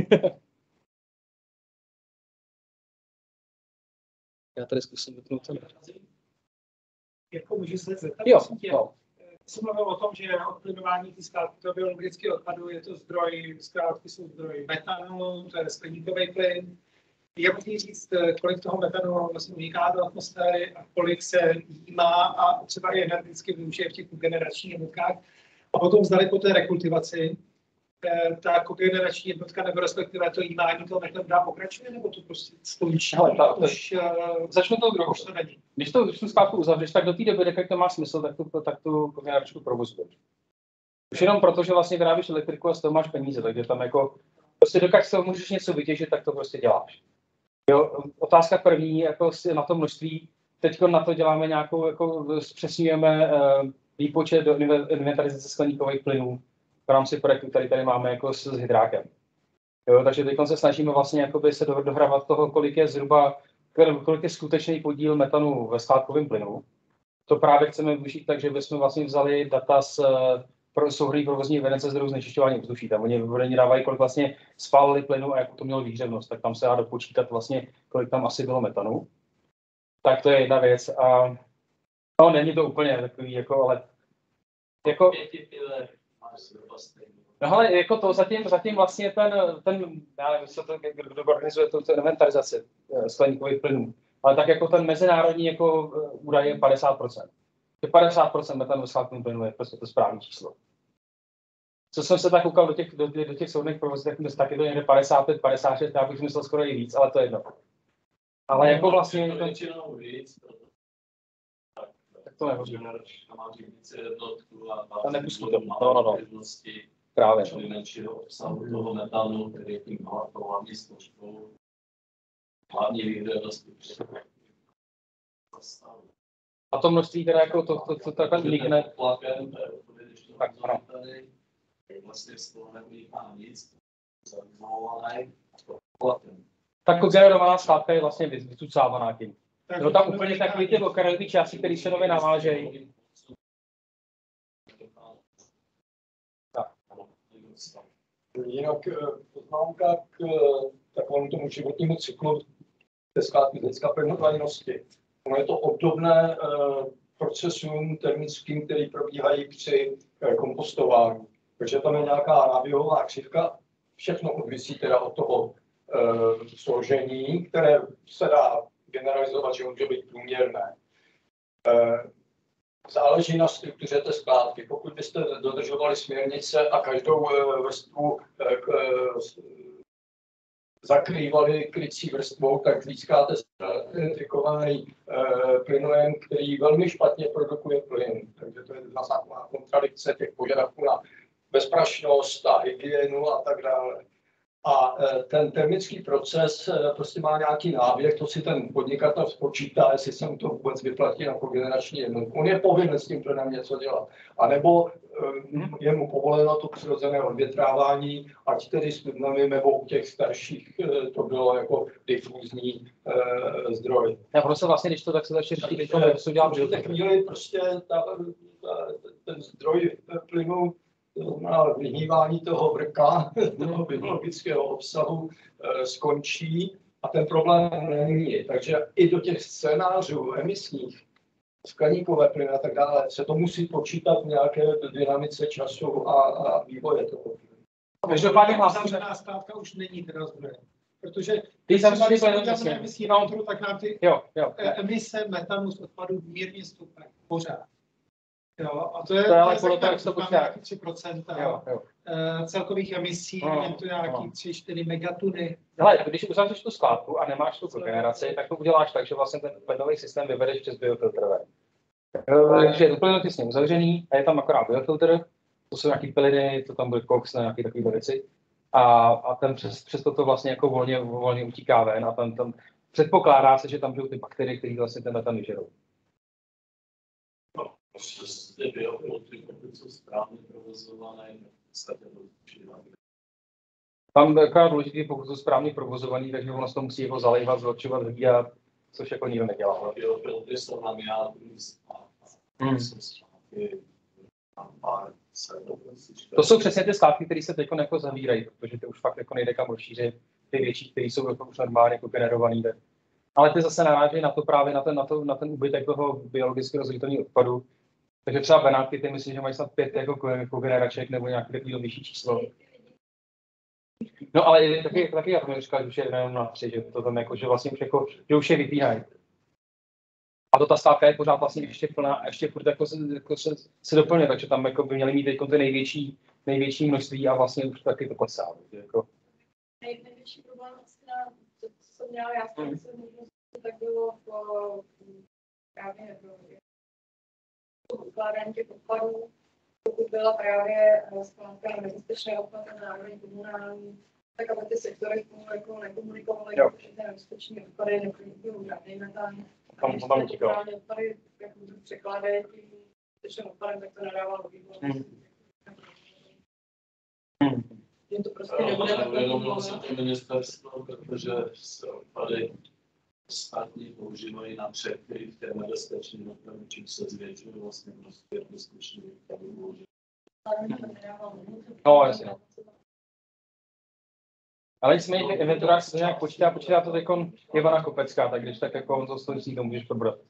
Já tady zkusím vypnout to. Jako můžu se zeptat? Jo, jo. Jsem mluvil o tom, že odplynování té skládky to biologického odpadu je to zdroj, skládky jsou zdroj metanu, to je skleníkový plyn. Je možný říct, kolik toho metanu vlastně uniká do atmosféry a kolik se jímá a třeba i energeticky využije v těch kogeneračních jednotkách. A potom zdali po té rekultivaci ta kogenerační jednotka nebo respektive to jímání toho metanu dá pokračuje, nebo to prostě skončí? Ale ta, už, začnu to druhou. Už to není. Když to když tu skládku uzavřeš, tak do té doby, jak to má smysl, tak tu, tak tu kogeneračku provozuješ. Už jenom proto, že vlastně vyrábíš elektriku a z toho máš peníze, takže tam jako, prostě dokud z toho můžeš něco vytěžit, tak to prostě děláš. Jo, otázka první, jako na to množství, teď na to děláme nějakou, jako zpřesňujeme uh, výpočet do inventarizace skleníkových plynů v rámci projektu, který tady máme jako s, s hydrákem. Jo, takže teď se snažíme vlastně jakoby se do, dohrávat toho, kolik je zhruba, kolik je skutečný podíl metanu ve skládkovém plynu. To právě chceme využít tak, že bychom vlastně vzali data z pro, souhrnný provozní evidence zdrojů znečišťování ovzduší. Tam oni vedení dávají, kolik vlastně spálili plynu a jakou to mělo výhřevnost, tak tam se dá dopočítat vlastně, kolik tam asi bylo metanu. Tak to je jedna věc a no, není to úplně takový, jako, ale jako... No ale jako to zatím, zatím vlastně ten, ten já nevím, co to, kdo organizuje tu inventarizaci skleníkových plynů, ale tak jako ten mezinárodní jako údaj je padesát procent. padesát procent metanu ve skládkovém plynu je prostě to správné číslo. Co jsem se tak koukal do těch, do, do těch soudných provozů, tak, tak je to někde padesát pět, padesát šest, já bych myslel skoro i víc, ale to je jedno. Ale no, jako vlastně... To většinou víc, tak to nehoří. Tam má více jednotku a tam nepustí to. No, no, no. Právě. Čili menšího obsahu toho metanu, který je tím hlavní složkou, hlavní výhlednosti. A to množství, které jako to, to, to takhle unikne. Tlakem, tak ano. Vlastně z toho nevnímá nic, zajímavé tlakem. Tak kogenerovaná skládka je vlastně vycucávaná tím. No tam úplně takový ty lokalní části, které se nově navážejí. Tak. Jinak poznámka k takovému tomu životnímu cyklu té skládky z hlediska pevnotrajnosti. Ono je to obdobné procesům termickým, které probíhají při kompostování. Takže tam je nějaká náběhová křivka, všechno odvisí teda od toho složení, které se dá generalizovat, že může být průměrné. Záleží na struktuře té skládky. Pokud byste dodržovali směrnice a každou vrstvu zakrývali krycí vrstvou, tak získáte identifikovaný plynojem, který velmi špatně produkuje plyn. Takže to je taková kontradikce těch požadavků na bezprašnost a hygienu a tak dále. A ten termický proces prostě má nějaký náběh, to si ten podnikatel spočítá, jestli se mu to vůbec vyplatí na kogenerační jednotku. On je povinen s tím plynem něco dělat. A nebo je mu povoleno to přirozené odvětrávání, ať tedy s plynami, nebo u těch starších to bylo jako difúzní eh, zdroj. Já prostě vlastně, když to tak se začne říct, to co dělám, že v té chvíli prostě ta, ta, ten zdroj plynu na vyhývání toho vrka, toho biologického obsahu e, skončí a ten problém není. Takže i do těch scénářů emisních, skleníkové plyny a tak dále, se to musí počítat v nějaké dynamice času a, a vývoje toho. Každopádně uzavřená skládka už není teda zdrojem. Protože ty samozřejmě uzavřené emisní autoru, tak nám ty jo, jo. emise metanu z odpadu mírně stoupají pořád. Jo, a to je, to je ale to je tak, to nějaký tři procenta jo, jo. celkových emisí, no, je to nějaký no. tři čtyři megatuny. Hele, když uzavřeš tu skládku a nemáš tu kogeneraci, tak to uděláš tak, že vlastně ten plynový systém vyvedeš přes biofiltrové. Takže je úplně těsně uzavřený a je tam akorát biofiltr, to jsou nějaký plyny, to tam bude koks na nějaké takové věci. A, a ten přes, přes to, to vlastně jako volně, volně utíká ven a tam, tam předpokládá se, že tam budou ty bakterie, které vlastně ten metan vyžerou. Prostě biofiltry, pokud jsou správně provozované, v podstatě to přidávají. Tam je taková důležitý, pokud jsou správně provozovaný, takže ono se to musí jako zalejvat, zlepšovat, hlídat, což jako nikdo nedělá. Biofiltry jsou na jádru hmm. To To jsou přesně ty skládky, které se teď jako zavírají, protože ty už fakt jako nejde kam rozšířit, ty větší, které jsou jako už normálně jako generovaný. Ale ty zase narážejí na to právě na ten, na to, na ten úbytek toho biologicky rozdělitelného odpadu. Takže třeba Benátky, ty myslím, že mají snad pět jako kogeneraček nebo nějaký takový vyšší číslo. No ale taky, taky jak mi říkal, že už je jenom na tři, že to tam jako, že vlastně už jako, že už je vypínají. A to ta stávka je pořád vlastně ještě plná a ještě furt jako se, jako se, se doplňuje, takže tam jako by měli mít teď ty největší, největší množství a vlastně už taky to klesá. Jako. Nej, největší problém vlastně, to, co jsem měla, já jsem se možnost, tak bylo v právě v ukládání těch odpadů, pokud byla právě skládka na nebezpečné odpady na národní komunální, tak aby ty sektory spolu jako nekomunikovaly, protože ty nebezpečné odpady nekomunikují žádný metan. Tam Když tam ty utíkal. komunální odpady jako překládají tím nebezpečným odpadem, tak to nedává logiku. Hmm. Hmm. Že to prostě Ale nebude neuvědomilo se takové. to ministerstvo, protože se odpady státní používají na překryt těch nebezpečných odpadů, čím se zvětšuje vlastně prostě bezpečný odpadů. No, jasně. No. Ale nicméně v inventurách se to nějak počítá, počítá to teďkon Ivana Kopecká, tak když tak jako on to stojí, to můžeš probrat.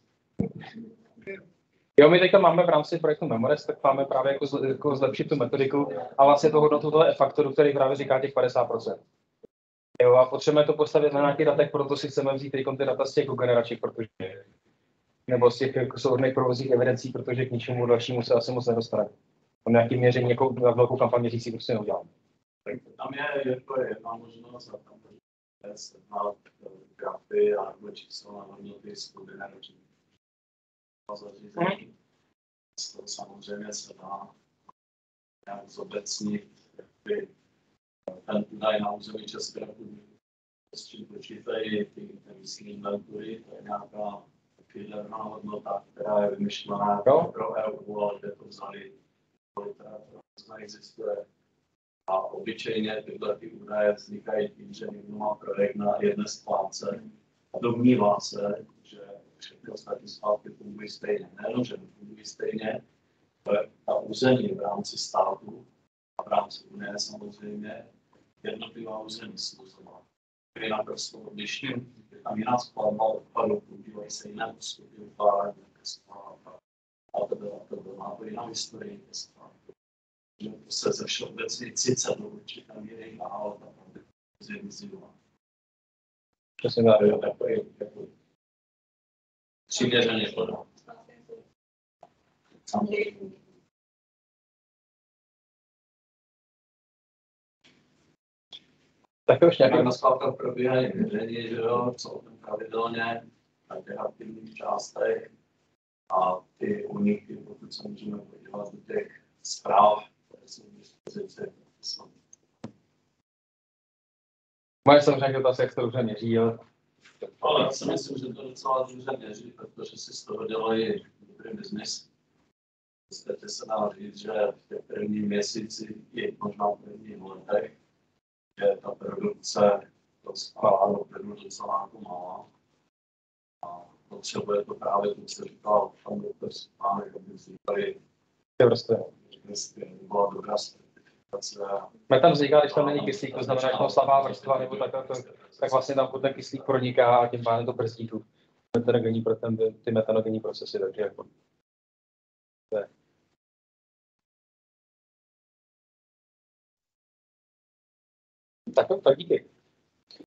Jo, my teďka máme v rámci projektu Memores, tak máme právě jako, zle, jako zlepšit tu metodiku a vlastně to hodnotu toho E-faktoru, který právě říká těch padesát procent. Jo, a potřebujeme to postavit na nějakých datech, proto si chceme vzít teď ty data z těch kogeneraček, protože nebo z těch jako souhrnných provozních evidencí, protože k ničemu dalšímu se asi moc nedostane. Tam nějaký měření, jako na velkou kampaň měřící prostě neudělám. Tam je jako jedna možnost a tam je sehnat grafy a nebo číslo na hodnoty z kogeneračních zařízení. To samozřejmě se dá nějak zobecnit, jakby ten údaj na území České republiky, s čím počítají ty emisní inventury, to je nějaká fidelná hodnota, která je vymyšlená Jo. pro E U, ale kde to vzali, literatura neexistuje. A obyčejně tyhle ty údaje vznikají tím, že někdo má projekt na jedné skládce a domnívá se, že všechny ostatní skládky fungují stejně. Nejenom, že nefungují stejně, ale ta území v rámci státu a v rámci Unie samozřejmě jednotlivá území služba. Je naprosto odlišný. Je tam jiná skladba odpadu, používají se jiné postupy ukládání nějaké skládky. A to byla to byla to jiná historie té skládky. Že to se ze všeobecně sice do určitě míry dál, tak to je vyzývá. Přesně tak. To je takový jako přiměřeně podá. Tak už nějaký Jak na skladkách probíhají měření, že jo, celkem pravidelně na těch aktivních částech a ty uniky, pokud se můžeme podívat do těch zpráv, které jsou k dispozici, jsou. Moje samozřejmě dotaz, jak se to dobře měří, ale Ale já si myslím, že to docela dobře měří, protože si z toho dělají dobrý biznis. V podstatě se dá říct, že v těch prvních měsících i možná v prvních letech je ta produkce dostala opravdu docela jako malá. A potřebuje to právě, to se říkal, pan doktor Spánek, aby vznikaly ty prostě. byla dobrá certifikace. Metan vzniká, když tam není kyslík, to znamená, že tam slabá vrstva, nebo tak, tak, tak vlastně tam ten kyslík proniká a tím pádem to brzdí tu metanogenní, ty metanogenní procesy, takže jako to je. Tak, tak díky.